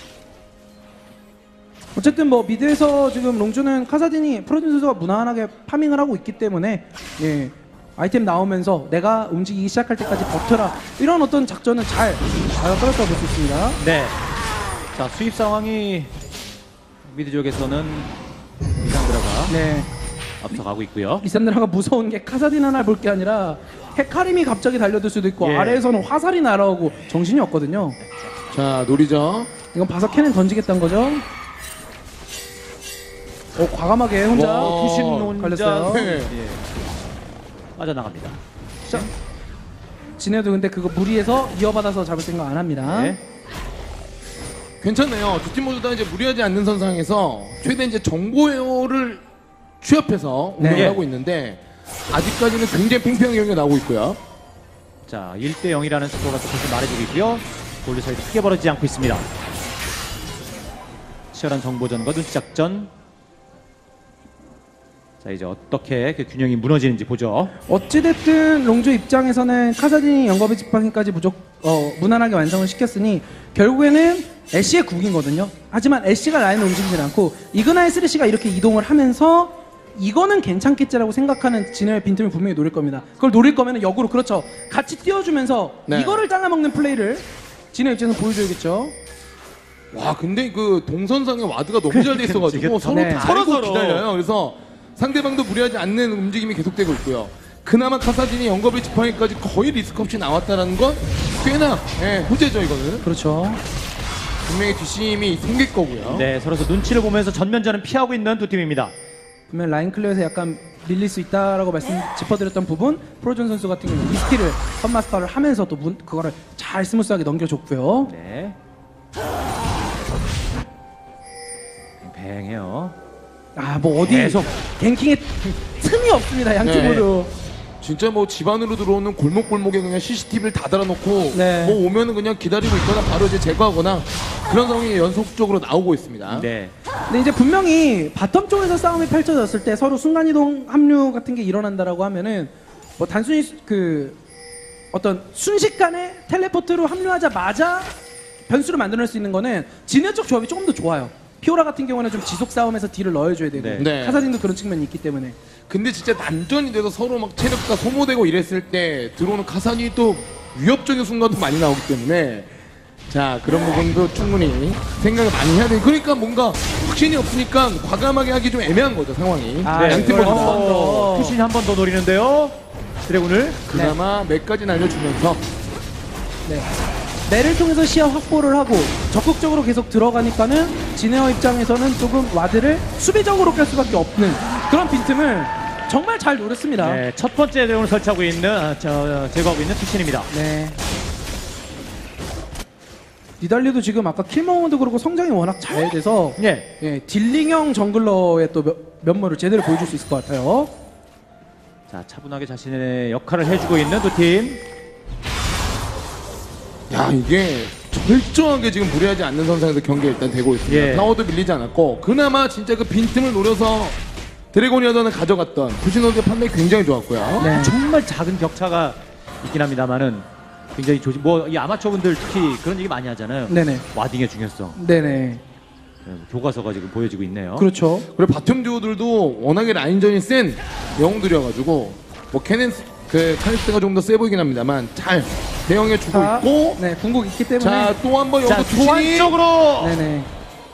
어쨌든 뭐 미드에서 지금 롱주는 카사딘이 프로딘 선수가 무난하게 파밍을 하고 있기 때문에 예, 아이템 나오면서 내가 움직이기 시작할 때까지 버텨라 이런 어떤 작전은 잘 끌었다고 볼 수 있습니다. 네. 자, 수입 상황이 미드 쪽에서는 리산드라가 네, 앞서가고 있고요. 리산드라가 무서운 게 카사딘 하나 볼 게 아니라 헤카림이 갑자기 달려들 수도 있고 예. 아래에서는 화살이 날아오고 정신이 없거든요. 자 노리죠. 이건 봐서 캐넨 던지겠다는 거죠. 과감하게 혼자 와, 투신 걸렸어요. 논자 네. 예. 빠져나갑니다. 진해도 근데 그거 무리해서 이어받아서 잡을 생각 안 합니다. 네. 괜찮네요. 두 팀 모두 다 이제 무리하지 않는 선상에서 최대 이제 정보를 취합해서 네. 운영을 하고 있는데 아직까지는 굉장히 팽팽한 경기가 나오고 있고요. 자, 1대 0이라는 스코어가 또 계속 말해주고 있고요. 골드 차이도 크게 벌어지지 않고 있습니다. 치열한 정보전과 눈치작전. 자, 이제 어떻게 그 균형이 무너지는지 보죠. 어찌됐든 롱조 입장에서는 카사딘이 영겁의 지팡이까지 무난하게 완성을 시켰으니 결국에는 애쉬의 국이거든요. 하지만 애쉬가 라인을 움직이지 않고 이그나의 쓰레쉬가 이렇게 이동을 하면서 이거는 괜찮겠지라고 생각하는 진해의 빈틈을 분명히 노릴 겁니다. 그걸 노릴 거면 역으로 그렇죠. 같이 띄워주면서 네. 이거를 잘라먹는 플레이를 진해 입장에서 보여줘야겠죠. 와 근데 그 동선상의 와드가 너무 잘 돼 있어가지고 서로 네. 다 알고 서로. 기다려요. 그래서 상대방도 무리하지 않는 움직임이 계속되고 있고요. 그나마 카사딘이 영겁의 지팡이까지 거의 리스크 없이 나왔다는 건 꽤나 호재죠 이거는. 그렇죠. 분명히 뒷심이 생길 거고요. 네, 서로서 눈치를 보면서 전면전은 피하고 있는 두 팀입니다. 분명 라인 클리어에서 약간 밀릴 수 있다라고 짚어드렸던 부분 프로존 선수 같은 경우 이 스킬을 펀마스터를 하면서 또 그거를 잘 스무스하게 넘겨줬고요. 네. 뱅뱅해요. 뭐 어디 계속. 갱킹의 틈이 없습니다 양팀 네. 모두. 진짜 뭐 집안으로 들어오는 골목골목에 그냥 CCTV를 다 달아놓고 네. 뭐 오면은 그냥 기다리고 있거나 바로 이제 제거하거나 그런 상황이 연속적으로 나오고 있습니다. 네. 근데 이제 분명히 바텀 쪽에서 싸움이 펼쳐졌을 때 서로 순간이동 합류 같은 게 일어난다라고 하면은 뭐 단순히 그 어떤 순식간에 텔레포트로 합류하자마자 변수를 만들어낼 수 있는 거는 진해 쪽 조합이 조금 더 좋아요. 피오라 같은 경우는 좀 지속 싸움에서 딜을 넣어줘야 되고 네. 네. 카사딘도 그런 측면이 있기 때문에 근데 진짜 난전이 돼서 서로 막 체력가 소모되고 이랬을 때 들어오는 카산이 또 위협적인 순간도 많이 나오기 때문에 자 그런 부분도 충분히 생각을 많이 해야 돼요. 그러니까 뭔가 확신이 없으니까 과감하게 하기 좀 애매한 거죠 상황이. 아, 양팀 이걸 모두 한번 다. 더. 투신이 한 번 더 노리는데요. 드래곤을. 그나마 몇 가지 날려주면서 네. 매를 통해서 시야 확보를 하고 적극적으로 계속 들어가니까는 진에어 입장에서는 조금 와드를 수비적으로 깰 수밖에 없는 그런 빈틈을 정말 잘 노렸습니다. 네, 첫 번째 드래곤을 설치하고 있는 제거하고 있는 투신입니다. 네. 니달리도 지금 아까 킬마운도 그렇고 성장이 워낙 잘 돼서 예. 예, 딜링형 정글러의 또 면모를 제대로 보여줄 수 있을 것 같아요. 자, 차분하게 자신의 역할을 해주고 있는 두 팀. 야, 이게 철저하게 지금 무리하지 않는 선상에서 경기가 일단 되고 있습니다. 예. 타워도 밀리지 않았고 그나마 진짜 그 빈틈을 노려서 드래곤 여전을 가져갔던 부신호의 판단이 굉장히 좋았고요. 네. 정말 작은 격차가 있긴 합니다만은 굉장히 이 아마추어 분들 특히 그런 얘기 많이 하잖아요. 네네. 와딩의 중요성. 네네. 교과서가 지금 보여지고 있네요. 그렇죠. 그리고 바텀 듀오들도 워낙에 라인전이 센 영웅들이어가지고 뭐 카니스가 좀 더 세 보이긴 합니다만 잘 대응해주고 자, 있고 네, 궁극 있기 때문에. 자, 또 한 번 자, 영웅 도안 투신이 쪽으로. 네네.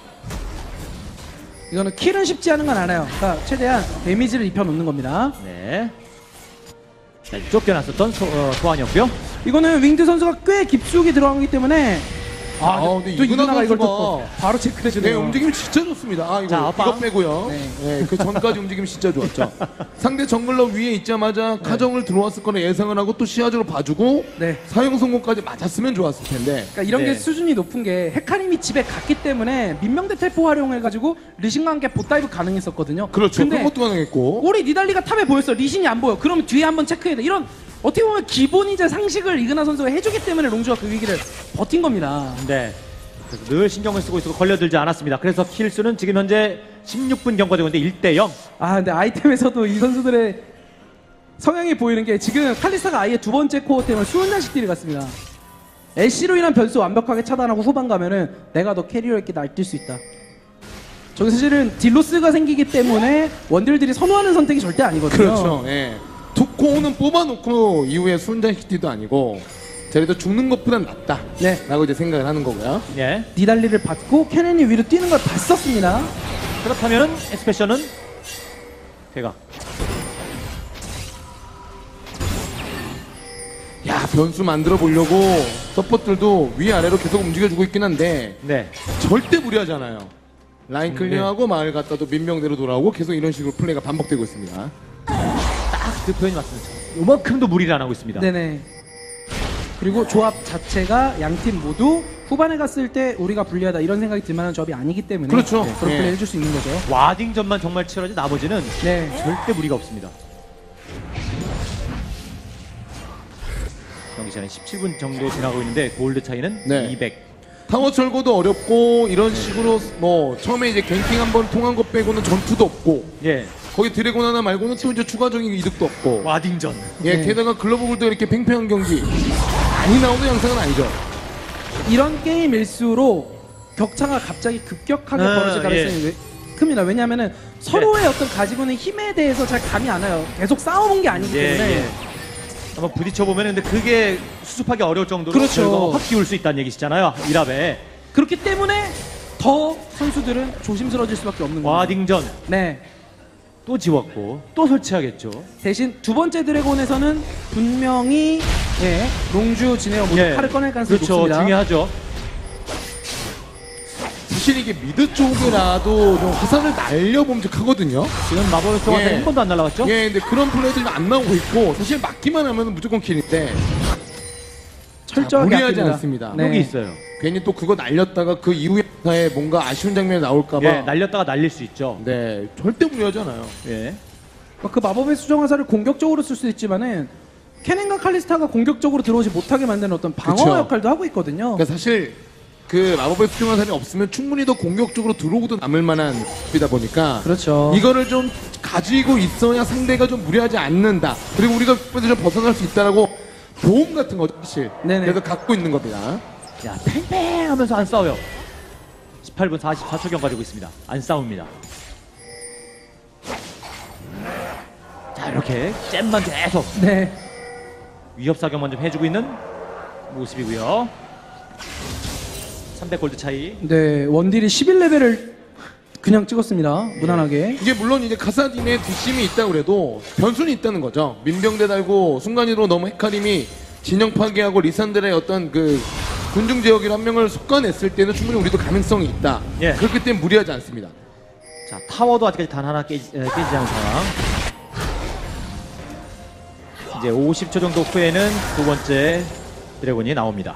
이거는 킬은 쉽지 않은 건 알아요. 그러니까 최대한 데미지를 입혀놓는 겁니다. 네. 자, 쫓겨났었던 소환이었고요. 이거는 윙드 선수가 꽤 깊숙이 들어가기 때문에 근데 또 이근하 이근하가 이걸 또 선수가 바로 체크해 네, 주네요. 움직임이 진짜 좋습니다. 아, 자, 이거 아빠. 빼고요. 네. 네, 그 전까지 움직임이 진짜 좋았죠. 상대 정글러 위에 있자마자 카정을 들어왔을 거라 예상을 하고 또 시야적으로 봐주고 네. 사용 성공까지 맞았으면 좋았을 텐데. 그러니까 이런 게 네. 수준이 높은 게 헤카림이 집에 갔기 때문에 민명대 텔포 활용해가지고 리신과 함께 보다이브 가능했었거든요. 그렇죠. 근데 그런 것도 가능했고. 우리 니달리가 탑에 보였어. 리신이 안 보여. 그러면 뒤에 한번 체크해야 돼. 이런 어떻게 보면 기본이자 상식을 이그나 선수가 해주기 때문에 롱주가 그 위기를 버틴 겁니다. 네. 그래서 늘 신경을 쓰고 있고 걸려들지 않았습니다. 그래서 킬수는 지금 현재 16분 경과되고 있는데 1대0. 아 근데 아이템에서도 이 선수들의 성향이 보이는 게 지금 칼리스타가 아예 두 번째 코어 때문에 수은장식 딜이 같습니다. 애쉬로 인한 변수 완벽하게 차단하고 후반 가면은 내가 더 캐리어 있게 날뛸 수 있다. 저기 사실은 딜로스가 생기기 때문에 원딜들이 선호하는 선택이 절대 아니거든요. 그렇죠. 예. 두 코어는 뽑아놓고 이후에 순장 시티도 아니고 저래도 죽는 것보단 낫다. 네. 라고 이제 생각을 하는 거고요. 예. 니달리를 받고 캐넨이 위로 뛰는 걸 봤었습니다. 그렇다면은 에스페션은 대각. 야, 변수 만들어 보려고 서포트들도 위아래로 계속 움직여주고 있긴 한데 네. 절대 무리하잖아요. 라인 클리어하고 마을 갔다도 민명대로 돌아오고 계속 이런 식으로 플레이가 반복되고 있습니다. 딱 그 표현이 맞습니다. 요만큼도 무리를 안 하고 있습니다. 네네. 그리고 조합 자체가 양팀 모두 후반에 갔을 때 우리가 불리하다 이런 생각이 들 만한 조합이 아니기 때문에 그렇죠. 네, 그런 네. 플레이 해줄 수 있는 거죠. 와딩전만 정말 치열하지 나머지는 네. 절대 무리가 없습니다. 경기 시간이 17분 정도 지나고 있는데 골드 차이는 네. 200. 타워 철거도 어렵고 이런 식으로 뭐 처음에 이제 갱킹 한번 통한 것 빼고는 전투도 없고 예. 거기 드래곤 하나 말고는 또 이제 추가적인 이득도 없고 와딩전. 예, 네. 게다가 글로벌 골드 이렇게 팽팽한 경기 많이 나오는 영상은 아니죠. 이런 게임일수록 격차가 갑자기 급격하게 아, 벌어질 가능성이 큽니다. 왜냐하면 서로의 어떤 가지고 있는 힘에 대해서 잘 감이 안 와요. 계속 싸워본 게 아니기 예, 때문에. 예. 한번 부딪혀 보면 근데 그게 수습하기 어려울 정도로 그렇죠. 결과가 확 기울 수 있다는 얘기시잖아요. 1합에. 그렇기 때문에 더 선수들은 조심스러워질 수밖에 없는 거예요. 와딩전 네. 또 지웠고 또 설치하겠죠. 대신 두 번째 드래곤에서는 분명히 예, 롱주 진에어 모두 예. 칼을 꺼낼 가능성이 그렇죠. 높습니다. 중요하죠. 사실 이게 미드 쪽이라도 좀 화살을 날려봄직하거든요. 지금 마법의 소환이 예. 한 번도 안 날아갔죠? 예, 근데 그런 플레이들이 안 나오고 있고 사실 맞기만 하면 무조건 킬인데 철저하게 무리하지 아낍니다. 않습니다. 네. 여기 있어요. 괜히 또 그거 날렸다가 그 이후에 뭔가 아쉬운 장면이 나올까봐 예, 날렸다가 날릴 수 있죠. 네, 절대 무리하잖아요. 예. 그 마법의 수정 화살을 공격적으로 쓸 수 있지만은 캐넨과 칼리스타가 공격적으로 들어오지 못하게 만드는 어떤 방어 그쵸. 역할도 하고 있거든요. 그러니까 사실 그 마법의 수중 화살이 없으면 충분히 더 공격적으로 들어오고도 남을 만한 습이다 보니까 그렇죠. 이거를 좀 가지고 있어야 상대가 좀 무리하지 않는다. 그리고 우리가 좀 벗어날 수 있다라고 보험 같은 거죠, 사실. 네네. 그래서 갖고 있는 겁니다. 야, 팽팽하면서 안 싸워요. 18분 44초 경과 되고 있습니다. 안 싸웁니다. 자, 이렇게 잼만 계속 네. 위협 사격만 좀 해주고 있는 모습이고요. 300골드 차이. 네, 원딜이 11레벨을 그냥 찍었습니다. 무난하게. 이게 물론 이제 카사딘의 뒷심이 있다고 그래도 변수는 있다는 거죠. 민병대 달고 순간이동으로 너무 헤카림이 진영 파괴하고 리산드라의 어떤 그 군중 지역에 한 명을 속아냈을 때는 충분히 우리도 가능성이 있다. 예. 그렇기 때문에 무리하지 않습니다. 자, 타워도 아직까지 단 하나 깨지지 않은 상황. 이제 50초 정도 후에는 두 번째 드래곤이 나옵니다.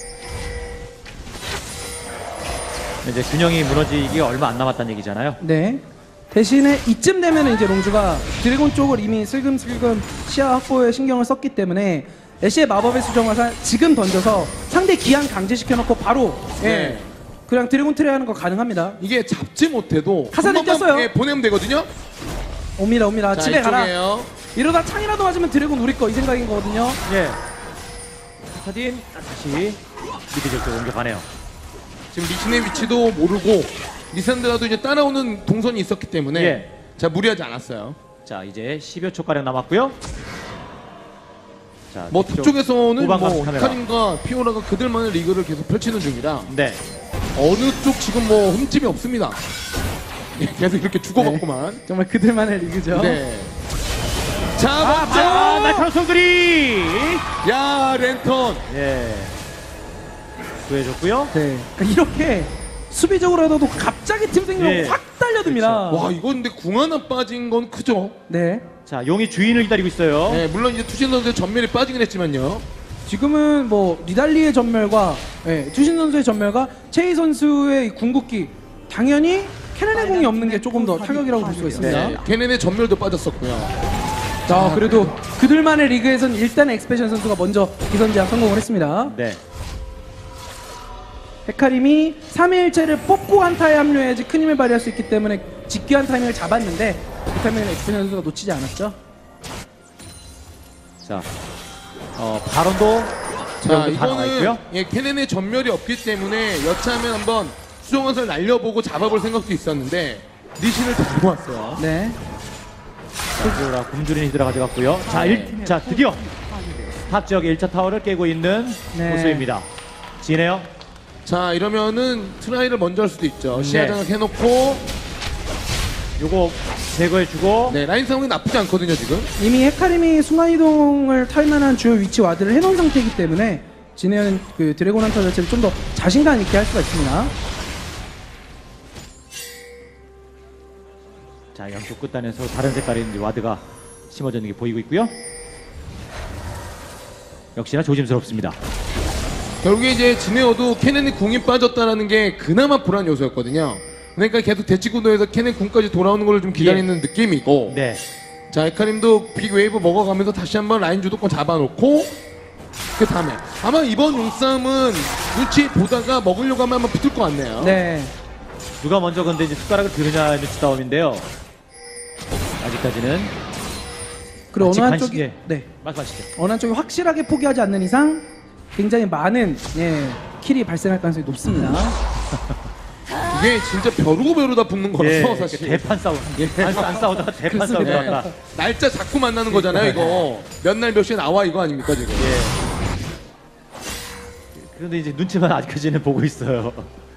이제 균형이 무너지기가 얼마 안 남았다는 얘기잖아요. 네. 대신에 이쯤 되면 이제 롱주가 드래곤 쪽을 이미 슬금슬금 시야 확보에 신경을 썼기 때문에 애쉬의 마법의 수정화살 지금 던져서 상대 기한 강제시켜놓고 바로 네. 그냥 드래곤 트레이 하는 거 가능합니다. 이게 잡지 못해도 카사딘 한 번만, 떴어요. 예, 보내면 되거든요. 옵니다. 자, 집에 가라. 이쪽이에요. 이러다 창이라도 맞으면 드래곤 우리 거 이 생각인 거거든요. 예. 카딘 다시 미드 지역으로 옮겨가네요. 지금 리신의 위치도 모르고 리산드라도 이제 따라오는 동선이 있었기 때문에 예. 자 무리하지 않았어요. 자, 이제 10여 초가량 남았고요. 자, 뭐 뒤쪽 탑쪽에서는 후방각 뭐 카메라. 히카림과 피오라가 그들만의 리그를 계속 펼치는 중이라 네. 어느 쪽 지금 뭐 흠집이 없습니다. 예, 계속 이렇게 주고받고만. 정말 그들만의 리그죠. 네. 자, 아, 먼저 날카로운 손들이. 야 랜턴. 예. 구해줬고요. 네. 그러니까 이렇게 수비적으로라도 갑자기 팀 생명 예. 확 달려듭니다. 와 이거 근데 궁 하나 빠진 건 크죠. 네. 자, 용이 주인을 기다리고 있어요. 네, 물론 이제 투신 선수의 전멸이 빠지긴 했지만요. 지금은 뭐 리달리의 전멸과 투신 선수의 전멸과 체이 선수의 이 궁극기 당연히 캐넨의 공이 없는 게 조금 더 타격이라고 볼 수가 있습니다. 네, 케넨의 전멸도 빠졌었고요. 자, 그래도 그들만의 리그에선 일단 엑스페션 선수가 먼저 기선 제압 성공을 했습니다. 네. 헤카림이 3일째를 뽑고 한타에 합류해야지 큰 힘을 발휘할 수 있기 때문에 직귀한 타이밍을 잡았는데 그 타이밍을 엑스페션 선수가 놓치지 않았죠. 자, 발언도 자 다 나와 이거는 있고요. 예, 케넨의 전멸이 없기 때문에 여차하면 한번 수정원을 날려보고 잡아볼 생각도 있었는데 리신을 데리고 왔어요. 네. 자, 굶주린 히드라 가져갔고요. 자, 자, 드디어 탑 지역의 1차 타워를 깨고 있는 네. 모습입니다. 지네요. 자 이러면은 트라이를 먼저 할 수도 있죠. 네. 시야 장악해놓고 요거 제거해주고. 네 라인 상황이 나쁘지 않거든요 지금. 이미 헤카림이 순간이동을 탈 만한 주요 위치 와드를 해놓은 상태이기 때문에 진해는 그 드래곤 한타 자체를 좀 더 자신감 있게 할 수가 있습니다. 자, 양쪽 끝단에서 다른 색깔의 이제 와드가 심어져 있는 게 보이고 있고요. 역시나 조심스럽습니다. 결국에 이제 지네어도 케넨이 궁이 빠졌다는 게 그나마 불안 요소였거든요. 그러니까 계속 대치구도에서 케넨 궁까지 돌아오는 걸 좀 기다리는 느낌이고. 네. 자 헤카림도 빅 웨이브 먹어가면서 다시 한번 라인 주도권 잡아놓고 그 다음에 아마 이번 용싸움은 눈치 보다가 먹으려고 하면 한번 붙을 것 같네요. 네. 누가 먼저 근데 이제 숟가락을 들으냐의 싸움인데요. 아직까지는. 그리고 어느 아직 한쪽이 관심- 네. 말씀하시죠. 어느 한쪽이 확실하게 포기하지 않는 이상 굉장히 많은 킬이 발생할 가능성이 높습니다. 이게 진짜 벼르고 벼르다 붙는 거라서 사실 대판 싸움. 안 싸우다가 대판 싸움 그렇습니다. 들어갔다. 날짜 자꾸 만나는 거잖아요 이거. 몇 날 몇 시에 나와 이거 아닙니까 지금. 그런데 이제 눈치만 아직까지는 보고 있어요.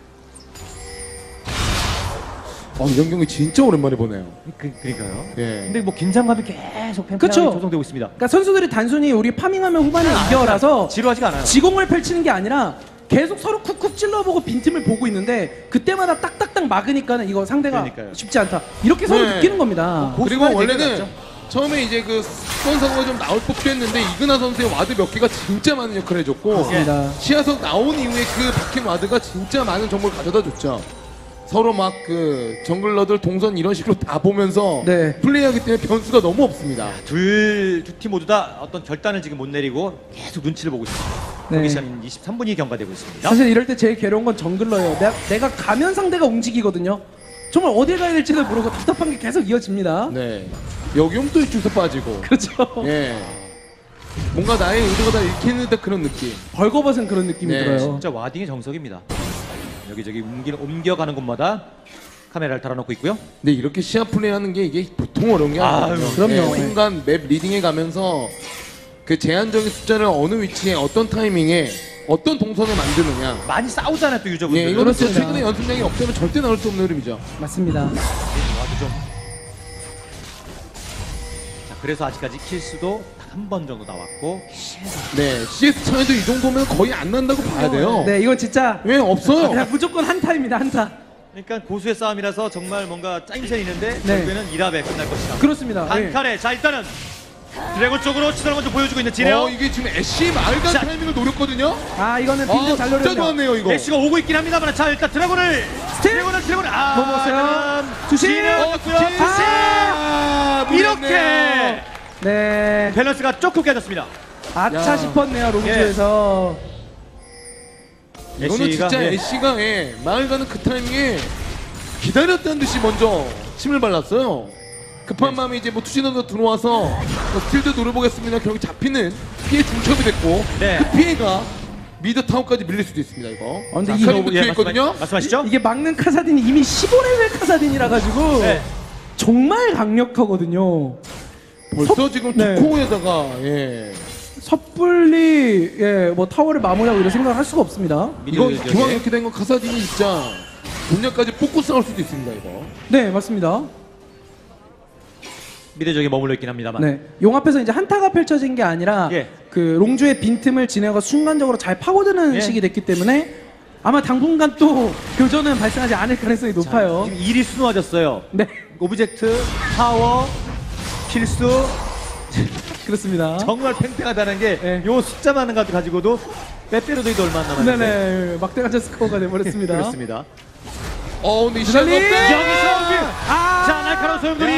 이런 경기 진짜 오랜만에 보네요. 그러니까요. 예. 근데 뭐 긴장감이 계속 팽팽하게 그쵸? 조성되고 있습니다. 그러니까 선수들이 단순히 우리 파밍하면 후반에 이겨라서 지루하지가 않아요. 지공을 펼치는 게 아니라 계속 서로 쿡쿡 찔러보고 빈틈을 보고 있는데 그때마다 딱딱딱 막으니까는 이거 상대가 그러니까요. 쉽지 않다. 이렇게 서로 네. 느끼는 겁니다. 그리고 고수만의 원래는 대결이 낫죠. 처음에 이제 그 선수가 좀 나올 법도 했는데 이그나 선수의 와드 몇 개가 진짜 많은 역할을 해줬고 맞습니다. 시야석 나온 이후에 그 박힌 와드가 진짜 많은 정보를 가져다 줬죠. 서로 막 그 정글러들 동선 이런 식으로 다 보면서 네. 플레이하기 때문에 변수가 너무 없습니다. 두 팀 모두 다 어떤 결단을 지금 못 내리고 계속 눈치를 보고 있습니다. 네. 경기 시간 23분이 경과되고 있습니다. 사실 이럴 때 제일 괴로운 건 정글러예요. 내가 가면 상대가 움직이거든요. 정말 어딜 가야 될지도 모르고 답답한 게 계속 이어집니다. 네. 여기 또 주서 빠지고. 그렇죠. 예. 뭔가 나의 의도가 다 읽히는 듯 그런 느낌. 벌거벗은 그런 느낌이 네, 들어요. 진짜 와딩의 정석입니다. 여기저기 옮겨가는 곳마다 카메라를 달아놓고 있고요. 근데 이렇게 시야 플레이하는 게 이게 보통 어려운 게 아니거든요. 아유, 그럼요. 순간 맵 리딩에 가면서 그 제한적인 숫자를 어느 위치에 어떤 타이밍에 어떤 동선을 만드느냐. 많이 싸우잖아요, 또 유저분들. 예, 이거는 진짜 그렇습니다. 최근에 연습량이 없다면 절대 나올 수 없는 흐름이죠. 맞습니다. 와도 좀. 자, 그래서 아직까지 킬수도 한 번 정도 나왔고. 네, CS 차이도 이 정도면 거의 안 난다고 봐야 돼요. 네, 이건 진짜 왜 없어요? 그냥 무조건 한타입니다, 한타. 그러니까 고수의 싸움이라서 정말 뭔가 짜임새 있는데 네. 결국에는 1합에 끝날 것이다. 그렇습니다. 예. 단칼에 자 일단은 드래곤 쪽으로 시선을 먼저 보여주고 있는 진해요. 이게 지금 애쉬 마을간 자. 타이밍을 노렸거든요. 아, 이거는 빈도 잘 진짜 노렸네요. 좋았네요 이거. 애쉬가 오고 있긴 합니다만 자 일단 드래곤을 드래곤을 뭐 먹었어요? 주심! 진해였고요. 아, 이렇게 네. 밸런스가 조금 깨졌습니다. 아차 야. 싶었네요, 롱주에서. 이거는 애쉬가, 진짜 예. 애쉬가 마을 가는 그 타이밍에 기다렸다는 듯이 먼저 침을 발랐어요. 급한 마음에 이제 뭐 투신원도 들어와서 뭐 스틸도 노려보겠습니다. 결국 잡히는 피해 중첩이 됐고 네. 그 피해가 미드 타워까지 밀릴 수도 있습니다. 이거. 근데 자, 카림도 뒤에 있거든요. 말씀하시죠? 이게 막는 카사딘이 이미 15레벨 카사딘이라 가지고 네. 정말 강력하거든요. 벌써 지금 네. 투코에다가 섣불리 뭐 타워를 마무리하고 이런 생각을 할 수가 없습니다. 이거 미드 기왕 지역에. 이렇게 된 건 카사딘이 진짜 분야까지 뽑고 싸울 수도 있습니다. 이거. 네, 맞습니다. 미드 지역에 머물러 있긴 합니다만. 네. 용 앞에서 이제 한타가 펼쳐진 게 아니라 예. 그 롱주의 빈틈을 진해가 순간적으로 잘 파고드는 예. 식이 됐기 때문에 아마 당분간 또 교전은 발생하지 않을 가능성이 높아요. 지금 일이 수놓아졌어요. 네, 오브젝트, 타워, 킬수 그렇습니다. 정말 팽팽하다는 게 네. 요 숫자만 가지고도 빼빼로도이도 얼마 안 남았는데. 네네, 막대가자 스코어가 돼버렸습니다. 그렇습니다. 근데 시작 주달리! 어때? 여기서 아! 자 날카로운 소용돌이.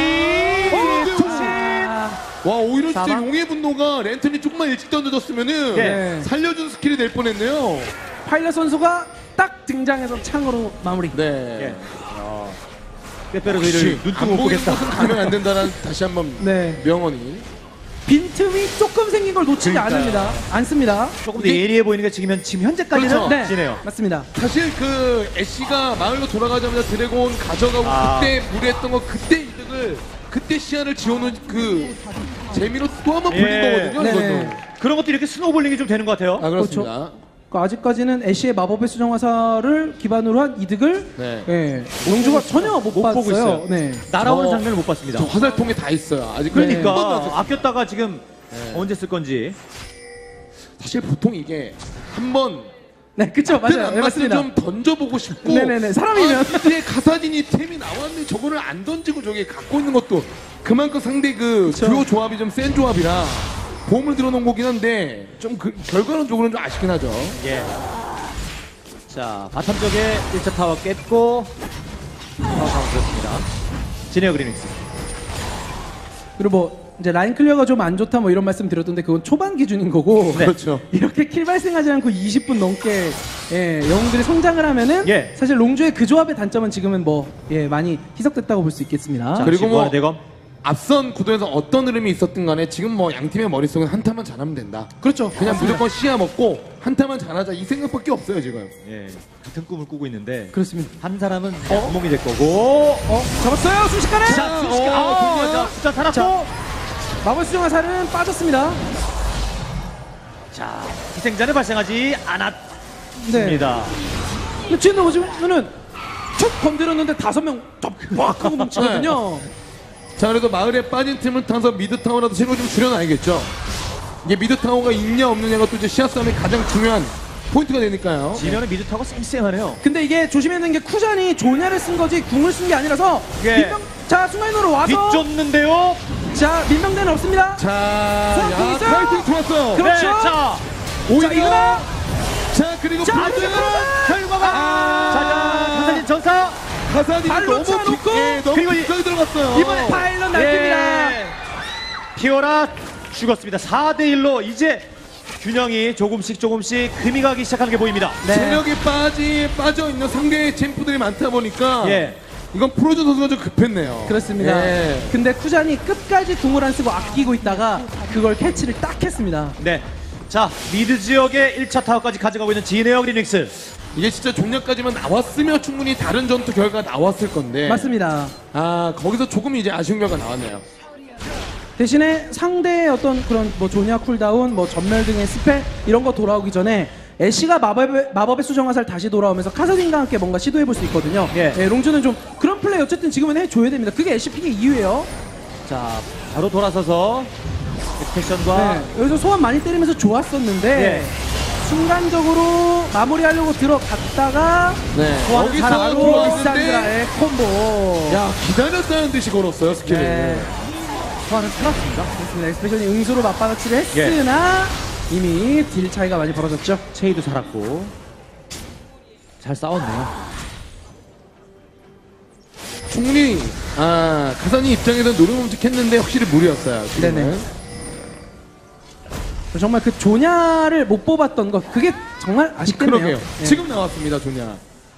와 오히려 진짜 사망? 용의 분노가 랜턴이 조금만 일찍 던져줬으면은 네. 살려준 스킬이 될 뻔했네요. 파일럿 선수가 딱 등장해서 창으로 마무리. 네. 빼빼로도이를 눈뜨고 안 못 보이는 보겠다. 곳은 가면 안 된다는 다시 한번 네. 명언이. 빈틈이 조금 생긴 걸 놓치지 그러니까요. 않습니다. 않습니다. 조금 더 예리해 보이는 게 지금 현재까지는 그렇죠. 네, 지네요. 맞습니다. 사실 그 애쉬가 마을로 돌아가자마자 드래곤 가져가고 아. 그때 무리했던 거 그때 이득을 그때 시야를 지어놓은 그 재미로 또 한 번 불린 예. 거거든요. 네. 이것도. 그런 것도 이렇게 스노우볼링이 좀 되는 것 같아요. 아 그렇습니다. 아직까지는 애쉬의 마법의 수정 화살을 기반으로 한 이득을 네. 용주가 전혀 못 보고 봤어요. 있어요. 네. 날아오는 저- 장면을 못 봤습니다. 저 화살통에 다 있어요. 아직 그러니까 한 번도 안 썼어요. 아꼈다가 지금 언제 쓸 건지. 사실 보통 이게 한번 네, 그쵸, 맞아요. 네, 맞습니다. 좀 던져보고 싶고. 네네네, 사람이면. 밑에 가사딘이 템이 나왔는데 저거를 안 던지고 저게 갖고 있는 것도 그만큼 상대 그 그쵸. 듀오 조합이 좀 센 조합이라 보험을 들어놓은 거긴 한데 좀 그 결과론적으로는 좀 아쉽긴 하죠. 예. 자 바텀 쪽에 1차 타워 깼고 타워 그렇습니다. 진에어 그리닉스. 그리고 뭐 이제 라인 클리어가 좀 안 좋다 뭐 이런 말씀 드렸던데 그건 초반 기준인 거고 네. 그렇죠. 이렇게 킬 발생하지 않고 20분 넘게 영웅들이 성장을 하면은 예. 사실 롱주의 그 조합의 단점은 지금은 뭐 많이 희석됐다고 볼 수 있겠습니다. 자, 그리고 그리고 뭐- 뭐 대검. 앞선 구도에서 어떤 흐름이 있었든 간에 지금 뭐 양팀의 머릿속은 한타만 잘하면 된다. 그렇죠. 그냥 맞습니다. 무조건 시야 먹고 한타만 잘하자 이 생각밖에 없어요 지금. 예. 같은 꿈을 꾸고 있는데 그렇습니다. 한 사람은 구멍이 될 거고. 잡았어요 순식간에. 자 순식간 자 숫자 살았고. 마법 수정 화살은 빠졌습니다. 자 희생자는 발생하지 않았습니다. 근데 지금 보시면은 툭 건드렸는데 5명 쫙 하고 뭉치거든요. 자 그래도 마을에 빠진 팀을 타서 미드타워라도 새로 좀 줄여놔야겠죠. 이게 미드타워가 있냐 없느냐가 또 이제 시야 싸움의 가장 중요한 포인트가 되니까요. 지면은 미드 타고 쌩쌩하네요. 근데 이게 조심해야 되는 게 쿠잔이 조냐를 쓴 거지 궁을 쓴 게 아니라서 예. 자 순간으로 와서 뒤쫓는데요. 자 민병대는 없습니다. 자, 소환 야, 있어요? 타이팅 좋았어요. 그렇죠. 네, 자 오히려 이거는 자 그리고 자, 브라질 결과가 아. 자자 가사진 전사. 가사딘이 발로 너무 차놓고 너무 그리고 깊게 들어갔어요. 이번에 파일럿 날립니다. 예. 피오라 죽었습니다. 4대1로 이제 균형이 조금씩 금이 가기 시작하는 게 보입니다. 네. 체력이 빠져 있는 상대 챔프들이 많다 보니까 예. 이건 프로즈 선수가 좀 급했네요. 그렇습니다. 예. 근데 쿠잔이 끝까지 궁을 안 쓰고 아끼고 있다가 그걸 캐치를 딱 했습니다. 네. 자, 미드 지역의 1차 타워까지 가져가고 있는 진에어 그리닉스. 이게 진짜 종료까지만 나왔으면 충분히 다른 전투 결과가 나왔을 건데. 맞습니다. 아 거기서 조금 이제 아쉬운 결과 나왔네요. 대신에 상대의 어떤 그런 뭐 조냐 쿨다운, 뭐 전멸 등의 스펠 이런 거 돌아오기 전에 애쉬가 마법의 수정 화살 다시 돌아오면서 카사딘과 함께 뭔가 시도해볼 수 있거든요. 예. 롱주는 좀 그런 플레이 어쨌든 지금은 해줘야 됩니다. 그게 애쉬 픽의 이유예요. 자, 바로 돌아서서 패션과 네, 여기서 소환 많이 때리면서 좋았었는데 예. 순간적으로 마무리하려고 들어갔다가 네. 소환을 여기서 잘하고 들어왔는데 리산드라의 콤보. 야, 기다렸다는 듯이 걸었어요, 스킬을. 네. 소환을 살았습니다. 그렇습니다. 엑스페션이 응수로 맞받아치를 했으나 이미 딜 차이가 많이 벌어졌죠. 체이도 살았고 잘 싸웠네요. 충분히 가산이 입장에서는 노름움직했는데 확실히 무리였어요. 지금은. 네네. 정말 그 조냐를 못 뽑았던 것 그게 정말 아쉽겠네요. 그러게요. 예. 지금 나왔습니다, 조냐.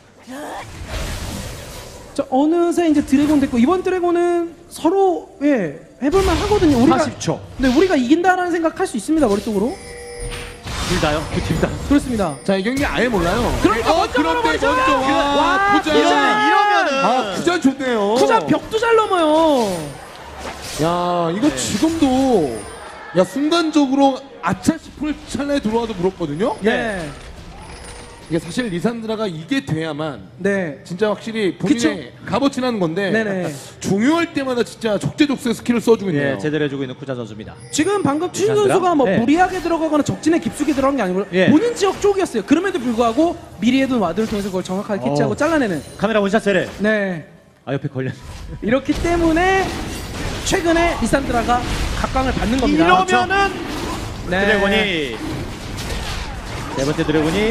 자, 어느새 이제 드래곤 됐고 이번 드래곤은 서로 해볼만 하거든요. 우리가 40초. 네, 우리가 이긴다라는 생각할 수 있습니다. 머릿속으로. 둘 다요? 두 팀 다. 그렇습니다. 자, 이 경기 아예 몰라요. 그러니까 먼저 그런데 물어보죠. 먼저 와, 부자. 이러면은 부자 좋네요. 투자 벽도 잘 넘어요. 야, 이거 지금도 순간적으로 아차 싶을 찰나에 들어와도 물었거든요. 네. 이게 사실 리산드라가 이게 돼야만 네. 진짜 확실히 본인의 값어치라는 건데 네네. 중요할 때마다 진짜 적재적소의 스킬을 써주고 있네요. 예, 제대로 해주고 있는 쿠자 선수입니다. 지금 방금 추신 리산드라? 선수가 뭐 네. 무리하게 들어가거나 적진에 깊숙이 들어간 게 아니고 예. 본인 지역 쪽이었어요. 그럼에도 불구하고 미리 해둔 와드를 통해서 그걸 정확하게 캐치하고 잘라내는. 카메라 원샷 세례. 네. 아 옆에 걸려. 이렇기 때문에 최근에 리산드라가 각광을 받는 겁니다. 이러면은 네. 드래곤이 네 번째 드래곤이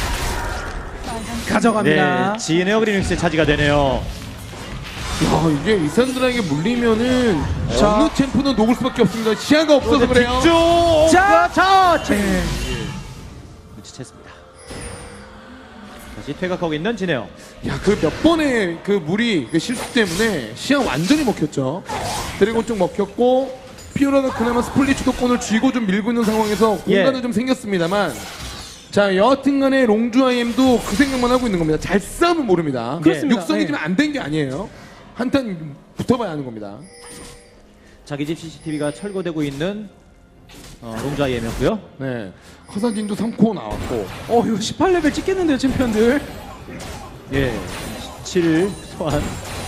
가져갑니다. 네, 지네어 그리닉스의 차지가 되네요. 야, 이게 리산드라에게 물리면은 자. 어느 챔프는 녹을 수밖에 없습니다. 시야가 없어서 그래요. 집중. 자, 네. 눈치챘습니다. 다시 퇴각하고 있는 지네어. 야, 그 몇 번의 그 무리 그 실수 때문에 시야 완전히 먹혔죠. 드래곤 쪽 먹혔고 피오라가 그나마 스플릿 주도권을 쥐고 좀 밀고 있는 상황에서 공간은 예. 좀 생겼습니다만 자, 여하튼간에 롱주 IM도 그 생각만 하고 있는 겁니다. 잘 싸우면 모릅니다. 그렇습니다. 육성이 예. 좀 안 된 게 아니에요. 한탄 붙어봐야 하는 겁니다. 자기 집 CCTV가 철거되고 있는 롱자이엠이었고요. 네, 화산진도 3코어 나왔고 이거 18레벨 찍겠는데요, 챔피언들. 예, 17 소환.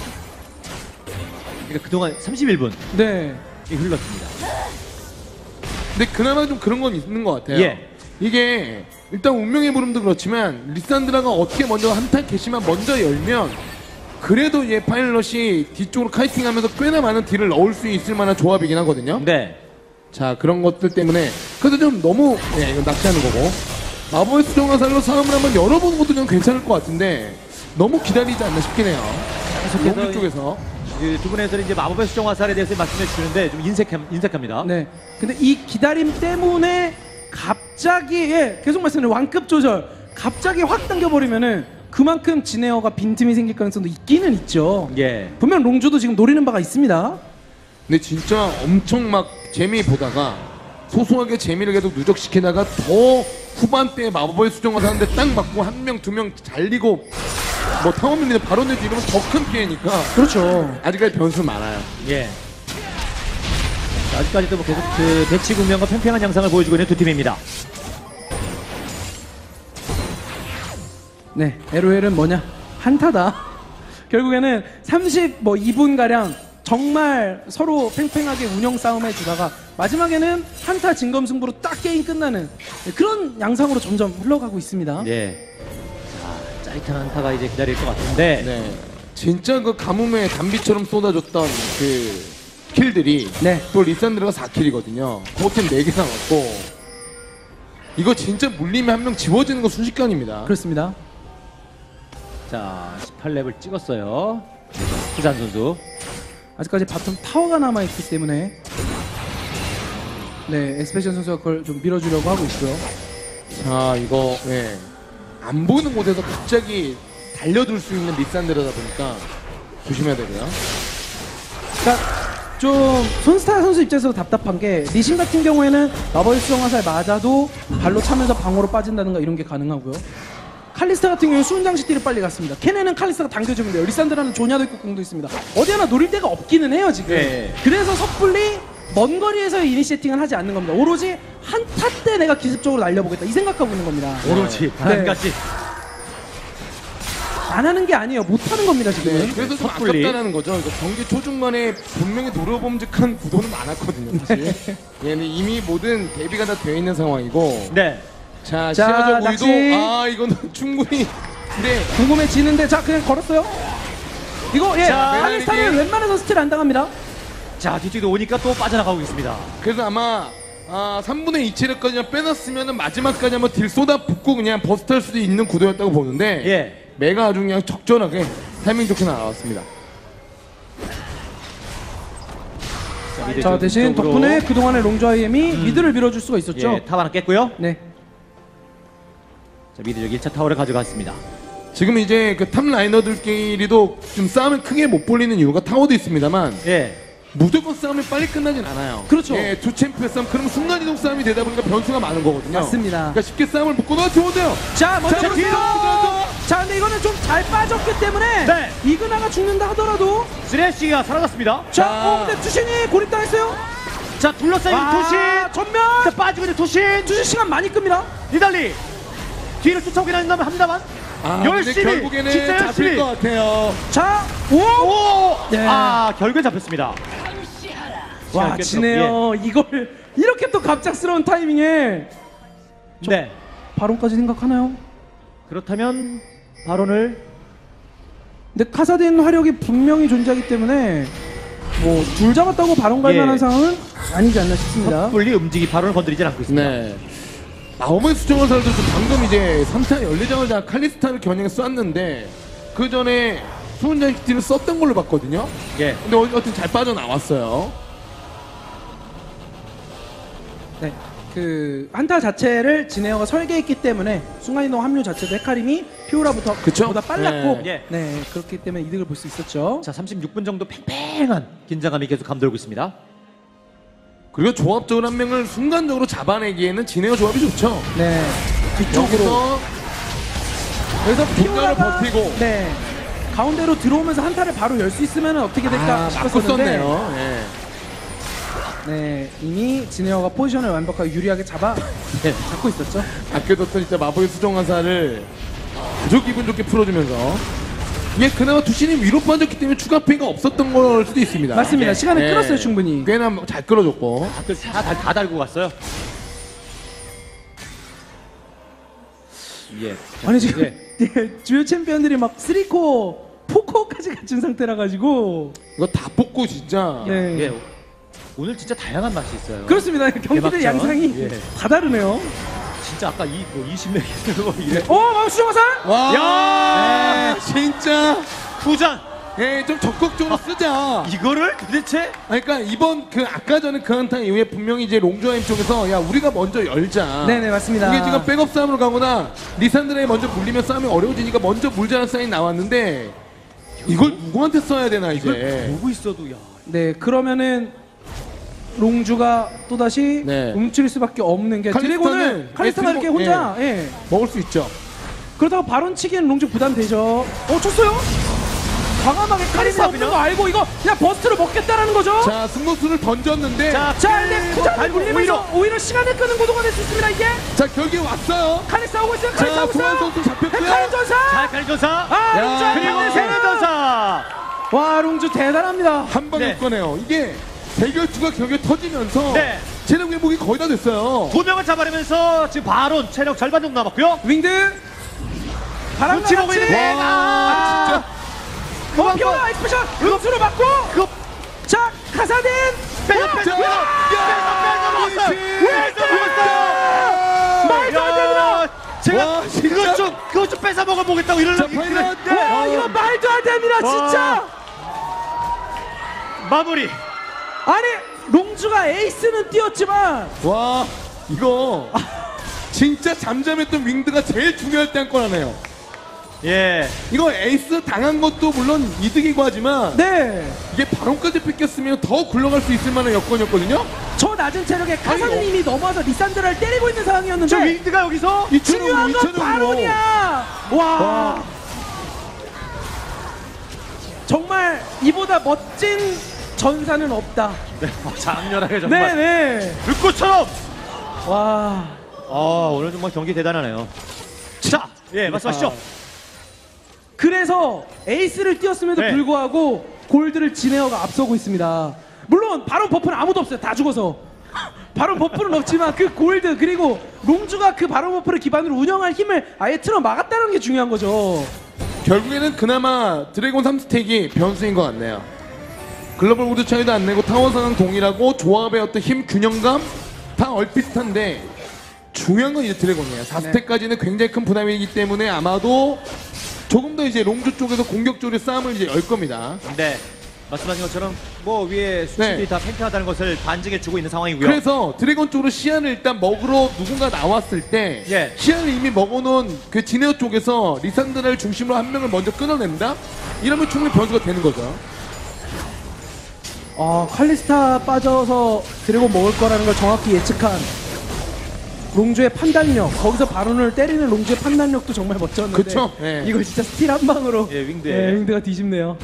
그러니까 그동안 31분 네. 흘렀습니다. 근데 그나마 좀 그런 건 있는 것 같아요. 예. 이게 일단 운명의 부름도 그렇지만 리산드라가 어떻게 먼저 한탄 캐시만 먼저 열면 그래도 얘 파일럿이 뒤쪽으로 카이팅하면서 꽤나 많은 딜을 넣을 수 있을 만한 조합이긴 하거든요. 네. 자, 그런 것들 때문에 그래도 좀 너무 이건 낚시하는 거고 마법의 수정화살로 싸움을 한번 열어보는 것도 좀 괜찮을 것 같은데 너무 기다리지 않나 싶긴 해요. 계속해서 롱주 쪽에서 그 두 분에서는 이제 마법의 수정 화살에 대해서 말씀해 주시는데 좀 인색합니다. 네. 근데 이 기다림 때문에 갑자기 계속 말씀드린 완급 조절 갑자기 확 당겨버리면은 그만큼 지네어가 빈틈이 생길 가능성도 있기는 있죠. 예. 분명 롱주도 지금 노리는 바가 있습니다. 근데 진짜 엄청 막 재미 보다가 소소하게 재미를 계속 누적시키다가 더 후반대에 마법의 수정화살 하는데 딱 맞고 한 명, 두 명 잘리고 뭐 탕원민이 바로 내주 이러면 더 큰 피해니까 그렇죠. 아직까지 변수 많아요. 예. 자, 아직까지도 뭐 계속 그 대치 국면과 팽팽한 양상을 보여주고 있는 두 팀입니다. 네, LOL은 뭐냐? 한타다. 결국에는 2분 가량 정말 서로 팽팽하게 운영 싸움 해주다가 마지막에는 한타 진검승부로 딱 게임 끝나는 그런 양상으로 점점 흘러가고 있습니다. 예. 자, 짜릿한 한타가 이제 기다릴 것 같은데. 네. 진짜 그 가뭄에 단비처럼 쏟아졌던 그 킬들이 네. 또 리산드라가 4킬이거든요. 그것팀 4개 남았고 이거 진짜 물리면 한 명 지워지는 거 순식간입니다. 그렇습니다. 자, 18렙을 찍었어요. 후잔 선수. 아직까지 바텀 타워가 남아있기 때문에 네, 엑스페션 선수가 그걸 좀 밀어주려고 하고 있고요. 자, 이거 안 보이는 곳에서 갑자기 달려들 수 있는 리산드라다 보니까 조심해야 되고요. 그러니까 좀 손스타 선수 입장에서 답답한 게 리신 같은 경우에는 마법의 수정화살 맞아도 발로 차면서 방어로 빠진다든가 이런 게 가능하고요. 칼리스타 같은 경우는 수은장식딜을 빨리 갔습니다. 케넨은 칼리스타가 당겨주면 돼요. 리산드라는 조냐도 있고 공도 있습니다. 어디 하나 노릴 데가 없기는 해요 지금. 네. 그래서 섣불리 먼 거리에서 이니시팅을 하지 않는 겁니다. 오로지 한타 때 내가 기습적으로 날려보겠다 이 생각하고 있는 겁니다. 오로지 바람같이. 안 하는 게 아니에요. 못 하는 겁니다, 지금. 네, 그래서 좀 섣불리. 아깝다는 거죠. 그러니까 경기 초중반에 분명히 노려봄직한 구도는 많았거든요, 사실. 얘는 이미 모든 대비가 다 되어 있는 상황이고. 네. 자, 자, 시야적 오이도 낚시. 이거는 충분히. 네. 궁금해지는데, 자, 그냥 걸었어요. 이거, 예, 자, 칼리스타는 메라닉이- 웬만해서 스틸 안 당합니다. 자, 뒤쪽에 오니까 또 빠져나가고 있습니다. 그래서 아마 3분의 2 체력까지 빼놨으면 마지막까지 한번 딜 쏟아붓고 그냥 버스트 할 수도 있는 구도였다고 보는데. 예. 메가 아주 그냥 적절하게 타이밍 좋게 나왔습니다. 미드 자, 대신 쪽으로. 덕분에 그동안의 롱주 IM이 미드를 밀어줄 수가 있었죠. 예, 탑 하나 깼고요. 네. 자, 미드 쪽 1차 타워를 가져갔습니다. 지금 이제 그 탑 라이너들끼리도 좀 싸움을 크게 못 벌리는 이유가 타워도 있습니다만 예. 무조건 싸움이 빨리 끝나진 않아요. 그렇죠. 예, 두 챔피언 싸움 그러면 순간이동 싸움이 되다 보니까 변수가 많은 거거든요. 맞습니다. 그러니까 쉽게 싸움을 묶고 들어오세요. 자, 먼저 자, 보세요. 뒤로. 자, 근데 이거는 좀 잘 빠졌기 때문에 네. 이그나가 죽는다 하더라도 쓰레쉬가 사라졌습니다. 자, 근데 투신이 고립당했어요. 자, 둘러싸인 투신. 전면. 자, 빠지고 있는 투신. 투신 시간 많이 끕니다. 니달리. 뒤를 쫓아오긴 합니다만. 근데 열심히. 결국에는 진짜 잡힐 열심히. 것 같아요. 자, 오! 오! 네. 결국엔 잡혔습니다. 와, 지네요. 이걸 이렇게 또 갑작스러운 타이밍에 네. 바론까지 생각하나요? 그렇다면 바론을 근데 카사딘 화력이 분명히 존재하기 때문에 뭐 둘 잡았다고 바론 갈 예. 만한 상황은 아니지 않나 싶습니다. 섣불리 움직이 바론을 건드리진 않고 있습니다. 네. 마법의 수정을 살도 방금 이제 3차 열리자마자 칼리스타를 겨냥해 쐈는데 그 전에 수은장 딜을 썼던 걸로 봤거든요. 예. 근데 어쨌든 잘 빠져나왔어요. 네. 그 한타 자체를 진에어가 설계했기 때문에 순간이동 합류 자체도 헤카림이 피오라부터 그쵸? 보다 빨랐고 네. 네. 그렇기 때문에 이득을 볼 수 있었죠. 자, 36분 정도 팽팽한 긴장감이 계속 감돌고 있습니다. 그리고 조합적으로 한 명을 순간적으로 잡아내기에는 진에어 조합이 좋죠. 네. 뒤쪽으로 여기서 그래서 분야를 피오라가 버티고 네. 가운데로 들어오면서 한타를 바로 열 수 있으면 어떻게 될까 맞고 싶었었는데 썼네요. 예. 네, 이미 진에어가 포지션을 완벽하게 유리하게 잡고 있었죠. 아껴뒀던 진짜 마법의 수정 화살을 아주 기분 좋게 풀어주면서 이게 그나마 두신이 위로 빠졌기 때문에 추가 피해가 없었던 걸 수도 있습니다. 맞습니다. 예. 시간을 예. 끌었어요, 충분히. 꽤나 잘 끌어줬고. 다 달고 갔어요. 예. 아니 지금 예. 예, 주요 챔피언들이 막 3코어, 4코어까지 갖춘 상태라 가지고 이거 다 뽑고 진짜. 예. 예. 오늘 진짜 다양한 맛이 있어요. 그렇습니다. 경기대 대박전. 양상이 예. 다 다르네요. 진짜 아까 뭐 20명 뭐 이래. 마우 수정 화살! 와. 야! 진짜. 후전. 예, 좀 적극적으로 쓰자. 이거를 도대체 그러니까 이번 그 아까 전에 그 한타 이후에 분명히 이제 롱조아임 쪽에서 야 우리가 먼저 열자. 네네, 맞습니다. 이게 지금 백업 싸움으로 가거나 리산드라에 먼저 물리면 싸움이 어려워지니까 먼저 물자는 사인이 나왔는데 이걸 누구한테 써야 되나 이제. 보고 있어도 야. 네, 그러면은 롱주가 또다시 네. 움츠릴 수밖에 없는 게 드래곤을 칼리스타가 이렇게 혼자 예. 먹을 수 있죠. 그렇다고 바론 치기에는 롱주 부담되죠. 쳤어요? 과감하게 칼리스타 없는 거 알고 이거 그냥 버스트로 먹겠다라는 거죠. 자 승부수를 던졌는데 자, 자, 근데 쿠자를 물리면서 오히려 시간을 끄는 구도가 될 수 있습니다. 이게 자 결국에 왔어요. 칼리스타 오고 있어요. 자 칼리스타 오고 동환 있어요. 선수 잡혔고요. 헤카림 전사. 자, 칼전사. 롱주 그리고 헤카림 세례 전사. 와, 롱주 대단합니다. 한 방에 네. 꺼내요. 이게 대결투가 격에 터지면서 네. 체력 회복이 거의 다 됐어요. 두 명을 잡아내면서 지금 바론 체력 절반 정도 남았고요. 윙드 바람과 놓치고 같이 있는 진짜. 피오라 익스페셜 음수로 맞고 그 자 카사딘 빼서 자, 먹었어요. 말도 안 되더라. 제가 와, 진짜. 그것 좀 뺏어 먹어보겠다고 자 이러려고 파이널. 와 이거 말도 안 됩니다 진짜. 마무리. 아니 롱주가 에이스는 뛰었지만 와 이거 진짜 잠잠했던 윙드가 제일 중요할 때 한 건 하네요. 예. 이거 에이스 당한 것도 물론 이득이고 하지만 네. 이게 바론까지 뺏겼으면 더 굴러갈 수 있을 만한 여건이었거든요. 저 낮은 체력에 카사딘 이미 넘어와서 리산드라를 때리고 있는 상황이었는데 저 윙드가 여기서 중요한 건 바론이야. 와. 정말 이보다 멋진 전사는 없다. 장렬하게 정말 네네. 불꽃처럼. 와. 오늘 정말 경기 대단하네요. 자, 예, 말씀하시죠. 그래서 에이스를 띄웠음에도 네. 불구하고 골드를 진에어가 앞서고 있습니다. 물론 바론 버프는 아무도 없어요. 다 죽어서. 바론 버프는 없지만 그 골드 그리고 롱주가 그 바론 버프를 기반으로 운영할 힘을 아예 틀어 막았다는 게 중요한 거죠. 결국에는 그나마 드래곤 3스택이 변수인 것 같네요. 글로벌 우드 차이도 안 내고 타워 상황 동일하고 조합의 어떤 힘 균형감 다 얼비슷한데 중요한 건 이제 드래곤이에요. 4스택까지는 굉장히 큰 부담이기 때문에 아마도 조금 더 이제 롱주 쪽에서 공격적으로 싸움을 이제 열 겁니다. 네. 말씀하신 것처럼 뭐 위에 수치들이 네. 다 팽팽하다는 것을 반증해주고 있는 상황이고요. 그래서 드래곤 쪽으로 시야를 일단 먹으러 누군가 나왔을 때 예. 시야를 이미 먹어놓은 그 지네어 쪽에서 리산드라를 중심으로 한 명을 먼저 끊어낸다? 이러면 충분히 변수가 되는 거죠. 칼리스타 빠져서 드래곤 먹을 거라는 걸 정확히 예측한 롱주의 판단력, 거기서 바론을 때리는 롱주의 판단력도 정말 멋졌는데 그쵸? 네. 이걸 진짜 스틸 한 방으로 예, 윙드에. 윙드가 뒤집네요.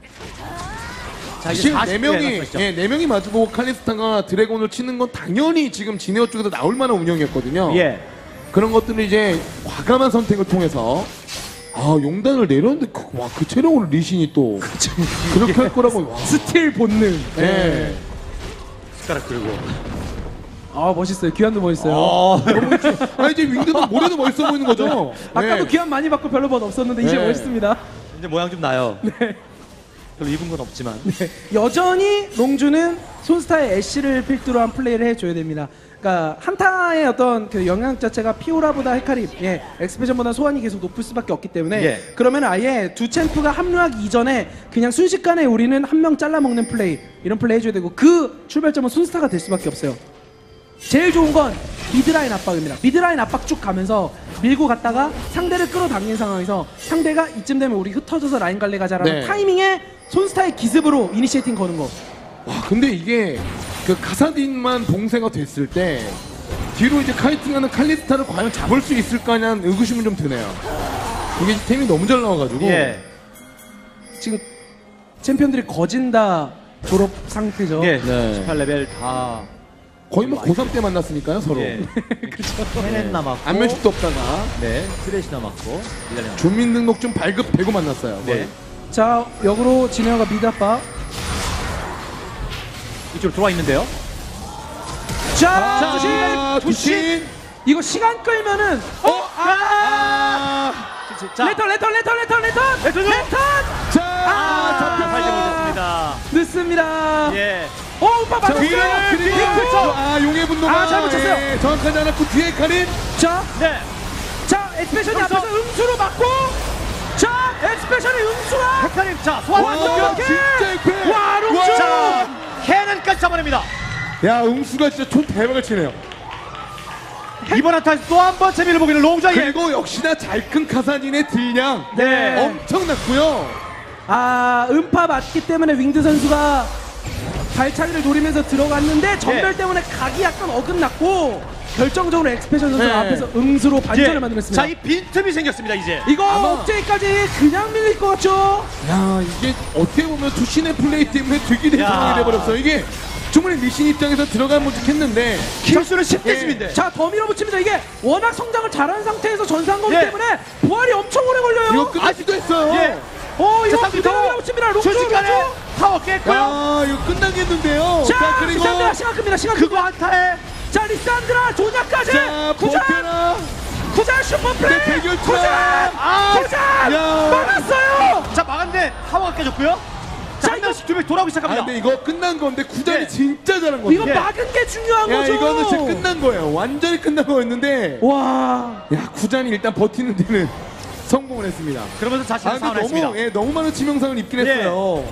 자, 이제 사실 40대 4명이 마주보고 칼리스타가 드래곤을 치는 건 당연히 지금 지네어 쪽에서 나올 만한 운영이었거든요. 예. 그런 것들을 이제 과감한 선택을 통해서 용단을 내렸는데 그 체력으로 리신이 또 그렇게 할 거라고. 와. 스틸 본능. 네. 숟가락 들고. 멋있어요. 귀환도 멋있어요. 이제 윙드도 모래도 멋있어 보이는 거죠. 아까도 네. 귀환 많이 받고 별로 멋 없었는데 이제 네. 멋있습니다. 이제 모양 좀 나요. 별로 입은 건 없지만. 여전히 롱주는 손스타의 애쉬를 필두로 한 플레이를 해줘야 됩니다. 그러니까 한타의 어떤 그 영향 자체가 피오라보다 헤카림, 엑스페션보다 소환이 계속 높을 수밖에 없기 때문에 예. 그러면 아예 두 챔프가 합류하기 이전에 그냥 순식간에 우리는 한 명 잘라먹는 플레이 이런 플레이 해줘야 되고 그 출발점은 손스타가 될 수밖에 없어요. 제일 좋은 건 미드라인 압박입니다. 미드라인 압박 쭉 가면서 밀고 갔다가 상대를 끌어당긴 상황에서 상대가 이쯤 되면 우리 흩어져서 라인 갈래 가자라는 네. 타이밍에 손스타의 기습으로 이니시에이팅 거는 거. 와 근데 이게 그 카사딘만 봉쇄가 됐을 때 뒤로 이제 카이팅하는 칼리스타를 과연 잡을 수 있을까냐는 의구심은 좀 드네요. 이게 템이 너무 잘 나와가지고. 예. 지금 챔피언들이 거진다 졸업 상태죠. 예. 네. 18레벨 다. 거의 뭐 고3 때 만났으니까요 서로. 예. 헤넨 남았고. 안면식도 없다가 네. 쓰레시 남았고. 이달리 주민등록증 발급되고 만났어요. 네. 자 역으로 진해어가 미드 압박. 이쪽으로 들어와 있는데요. 자, 두신. 이거 시간 끌면은 자, 레턴 살지 못했습니다. 늦습니다. 예. 오빠 뒤에 맞았어요. 그리고 용의 분노가 잘 붙였어요. 정확하지 않았고 뒤에 카린. 자, 네. 엑스페션이 앞에서 응수로 맞고 자, 엑스페션이 응수와 헤카림, 자, 소환 와 완성. 진짜 이쁘네. 와, 롱주! 자, 헤넨까지 잡아냅니다. 야 응수가 진짜 총 대박을 치네요. 이번 한타에서 또 한 번 재미를 보기는 롱자이. 그리고 역시나 잘 큰 카사딘의 딜량 네. 엄청났고요. 음파 맞기 때문에 윙드 선수가 발차기를 노리면서 들어갔는데 전멸 때문에 각이 약간 어긋났고 결정적으로 엑스페션 선수가 네. 앞에서 응수로 반전을 만들었습니다. 자, 이 빈틈이 생겼습니다, 이제. 이거 아마- 억제기까지 그냥 밀릴 것 같죠? 야 이게 어떻게 보면 투신의 플레이 때문에 되게 된 야. 상황이 돼버렸어. 이게 충분히 리신 입장에서 들어가면 묵직했는데 킬수는 10대 예. 10인데. 자, 더 밀어붙입니다. 이게 워낙 성장을 잘한 상태에서 전사한 거기 예. 때문에 부활이 엄청 오래 걸려요. 이거 끝나기도 했어요. 예. 이거 자, 그대로 밀어붙입니다. 롱주, 순식간에 롱주. 타워 깼고요. 야 이거 끝나겠는데요. 자, 그리고 리산드라 시간 끕니다. 시간 그거 끕니다. 한타에 자, 리산드라 조냐까지. 자 구장, 버텨라. 구장 슈퍼플레이. 네, 대결 구장, 아, 구장. 야. 막았어요. 자, 막았는데 타워가 깨졌고요. 자, 자, 한 명씩 두 명 돌아오기 아 시작합니다. 근데 이거 끝난 건데 구장이 예. 진짜 잘한 거죠. 이거 막은 게 중요한 야 거죠. 이거는 진짜 끝난 거예요. 완전히 끝난 거였는데 와. 야 구장이 일단 버티는 데는 성공을 했습니다. 그러면서 자신을 근데 사원했습니다. 너무 많은 치명상을 입긴 예. 했어요.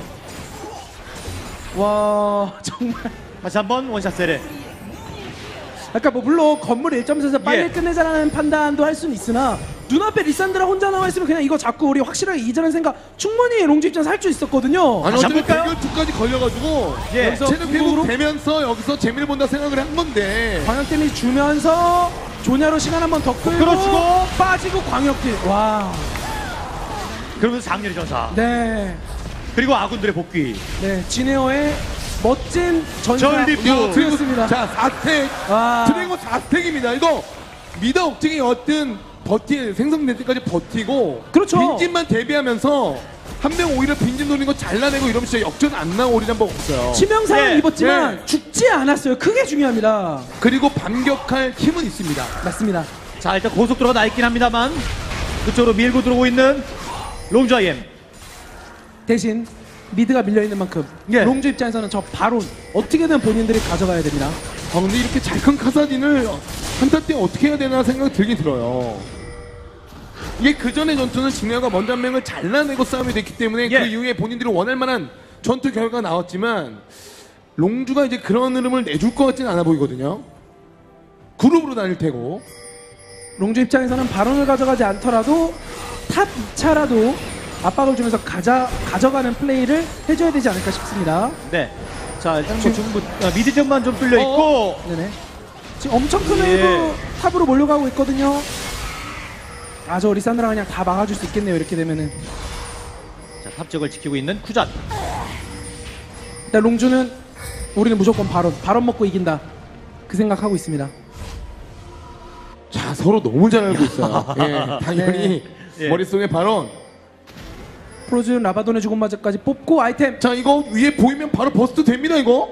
와, 정말. 다시 한번 원샷 세례. 아까 뭐 물론 건물 1.4에서 빨리 예. 끝내자라는 판단도 할 수는 있으나 눈앞에 리산드라 혼자 나와 있으면 그냥 이거 잡고 우리 확실하게 이자는 생각 충분히 롱주 입장에서 할 수 있었거든요. 아니 다시 어차피 한번 볼까요? 대결 2까지 걸려가지고 예. 여기서 체력 회복 되면서 여기서 재미를 본다 생각을 한 건데 광역 데미지 주면서 조냐로 시간 한 번 더 끌고 끌어주고. 빠지고 광역딜. 와. 그러면서 장렬히 전사. 네. 그리고 아군들의 복귀. 네. 지네어의 멋진 전사. 전리프. 그리고 그렇습니다. 자 4스택 와. 드래곤 4스택입니다. 이거 미더 억제기 어떤 생성될 때까지 버티고 그렇죠. 빈집만 대비하면서 한 명 오히려 빈집 노리는 거 잘라내고 이러면 진짜 역전 안 나오리 한번 없어요. 치명상을 예, 입었지만 예. 죽지 않았어요. 그게 중요합니다. 그리고 반격할 힘은 있습니다. 맞습니다. 자, 일단 고속도로가 나 있긴 합니다만 그쪽으로 밀고 들어오고 있는 롱주 IM. 대신 미드가 밀려있는 만큼 예. 롱주 입장에서는 저 바론 어떻게든 본인들이 가져가야 됩니다. 근데 이렇게 잘 큰 카사딘을 한타 때 어떻게 해야 되나 생각이 들긴 들어요. 이게 그 전의 전투는 진에어가 먼저 한 명을 잘라내고 싸움이 됐기 때문에 예. 그 이후에 본인들이 원할 만한 전투 결과가 나왔지만 롱주가 이제 그런 흐름을 내줄 것 같지는 않아 보이거든요. 그룹으로 다닐 테고. 롱주 입장에서는 바론을 가져가지 않더라도 탑 2차라도 압박을 주면서 가져가는 플레이를 해줘야 되지 않을까 싶습니다. 네. 자, 일단 뭐 중부 미드 쪽만 좀 뚫려 있고. 네네. 지금 엄청 큰 예. 웨이브 탑으로 몰려가고 있거든요. 아, 저 리산드라 그냥 다 막아줄 수 있겠네요. 이렇게 되면은. 자, 탑 쪽을 지키고 있는 쿠잔. 일단 롱주는 우리는 무조건 바론 먹고 이긴다. 그 생각하고 있습니다. 자, 서로 너무 잘 알고 있어요. 예, 당연히 예. 머릿속에 발언. 프로즈는 라바돈의 죽음마저까지 뽑고 아이템. 자, 이거 위에 보이면 바로 버스트 됩니다, 이거.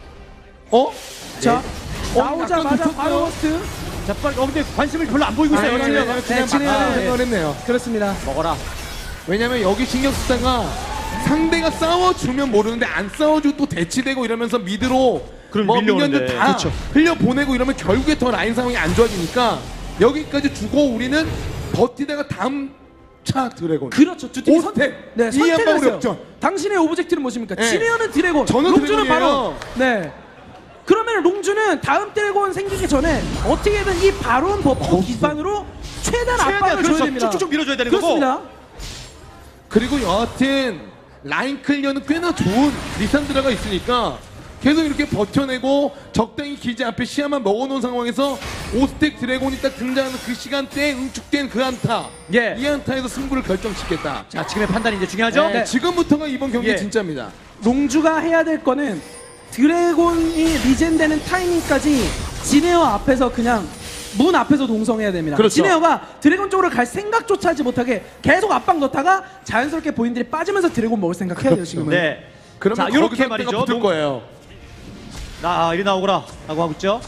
자, 어, 나오자마자 약간 바로 놓쳤어요. 버스트. 자, 빨리 근데 관심을 별로 안 보이고 있어요. 아니, 진에어가. 아니, 그냥 진에어는 생각을 했네요. 그렇습니다. 먹어라. 왜냐면 여기 신경 쓰다가 상대가 싸워주면 모르는데 안 싸워주고 또 대치되고 이러면서 미드로 그럼 뭐 밀려오는데. 미니언들 다 그렇죠. 흘려보내고 이러면 결국에 더 라인 상황이 안 좋아지니까 여기까지 주고 우리는 버티다가 다음 차 드래곤. 그렇죠. 두 팀이 오스텍. 네, 이 선택을 한 방울 했어요. 역전. 당신의 오브젝트는 무엇입니까? 네. 진에어는 드래곤, 저는 롱주는 드래곤이에요. 바론. 네. 그러면 롱주는 다음 드래곤 생기기 전에 어떻게든 이 바론 버프 기반으로 최대한 압박을 줘야 됩니다. 쭉쭉 밀어줘야 되는 거고. 그렇습니다. 그리고 여하튼 라인 클리어는 꽤나 좋은 리산드라가 있으니까 계속 이렇게 버텨내고 적당히 기지 앞에 시야만 먹어놓은 상황에서 오스텍 드래곤이 딱 등장하는 그 시간대에 응축된 그 한타. 예. 이 한타에서 승부를 결정짓겠다. 자, 지금의 판단이 이제 중요하죠? 네, 지금부터가 이번 경기 예. 진짜입니다. 롱주가 해야 될 거는 드래곤이 리젠되는 타이밍까지 진에어 앞에서 그냥 문 앞에서 동성해야 됩니다. 그렇죠. 진에어가 드래곤 쪽으로 갈 생각조차 하지 못하게 계속 압박 넣다가 자연스럽게 본인들이 빠지면서 드래곤 먹을 생각 해야 돼요, 지금은. 네. 그러면 자, 거기서 요렇게 때가 말이죠. 붙을 거예요. 이리 나오거라 라고 하고 있죠.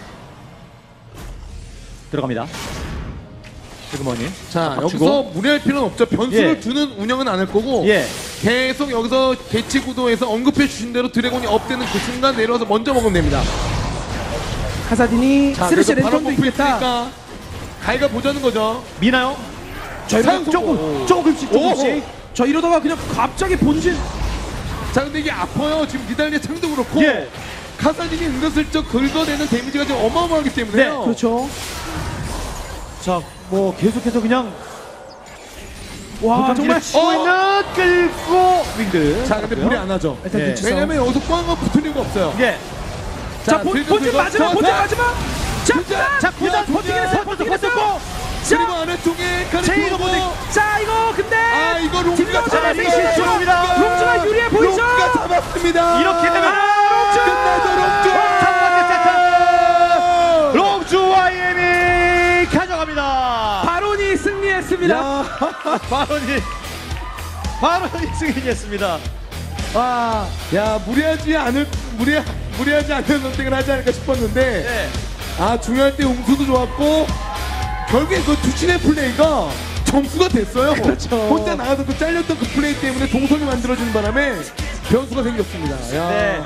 들어갑니다. 지금원이. 자, 박치고. 여기서 무리할 필요는 없죠. 변수를 예. 두는 운영은 안 할 거고 예. 계속 여기서 대치 구도에서 언급해 주신 대로 드래곤이 업되는 그 순간 내려와서 먼저 먹으면 됩니다. 카사딘이 자, 스레시 그래서 바로 랜턴도 있겠다. 있으니까 가이가 보자는 거죠. 미나요? 사용 조금씩. 저 이러다가 그냥 갑자기 본진. 자, 근데 이게 아파요. 지금 니달리의 창도 그렇고 예. 카사딘이 은근슬쩍 긁어내는 데미지가 지금 어마어마하기 때문에요. 네, 그렇죠. 자, 뭐 계속해서 그냥 와, 정말. 치고 있는 끌고 윙드. 자, 근데 무리 안 하죠. 일단 예. 눈치 싸움. 왜냐면 여기서 꽝과 붙을 이유가 없어요. 예. 자, 본진 마지막, 본진 마지막. 자, 구단 버티기를 버텼고. 그리고 아래쪽에 제이가 가리고 자, 이거 근데. 아, 이거 롱주가 딜러가 잡았습니다. 잡았습니다. 롱주가 유리해 보이죠? 롱주가 잡았습니다. 이렇게 되면 끝나죠, 롱주. 첫 번째 세트 롱주 IM이 가져갑니다. 바론이 승리했습니다. 바론이 승리했습니다. 와, 야, 무리하지 않는 선택을 하지 않을까 싶었는데 네. 아, 중요할 때 음수도 좋았고 결국에 그 두신의 플레이가 점수가 됐어요. 그렇죠. 혼자 나가서 그 잘렸던 그 플레이 때문에 동선이 만들어지는 바람에 변수가 생겼습니다. 야. 네.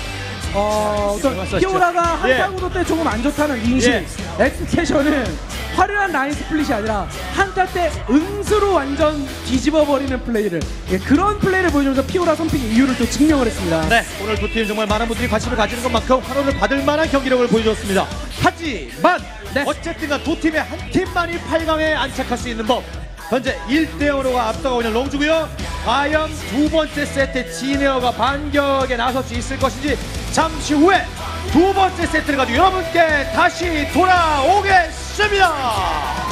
어떤 피오라가 예. 한타 구도 때 조금 안 좋다는 인식. 예. 엑스테이션은 화려한 라인 스플릿이 아니라 한타 때 응수로 완전 뒤집어 버리는 플레이를, 예, 그런 플레이를 보여주면서 피오라 선픽의 이유를 또 증명을 했습니다. 네, 오늘 두 팀 정말 많은 분들이 관심을 가지는 것만큼 환호를 받을 만한 경기력을 보여줬습니다. 하지만 네. 어쨌든간 두 팀의 한 팀만이 8강에 안착할 수 있는 법. 현재 1대0으로가 앞서가고 있는 롱주고요. 과연 두 번째 세트 진에어가 반격에 나설 수 있을 것인지 잠시 후에 두 번째 세트를 가지고 여러분께 다시 돌아오겠습니다.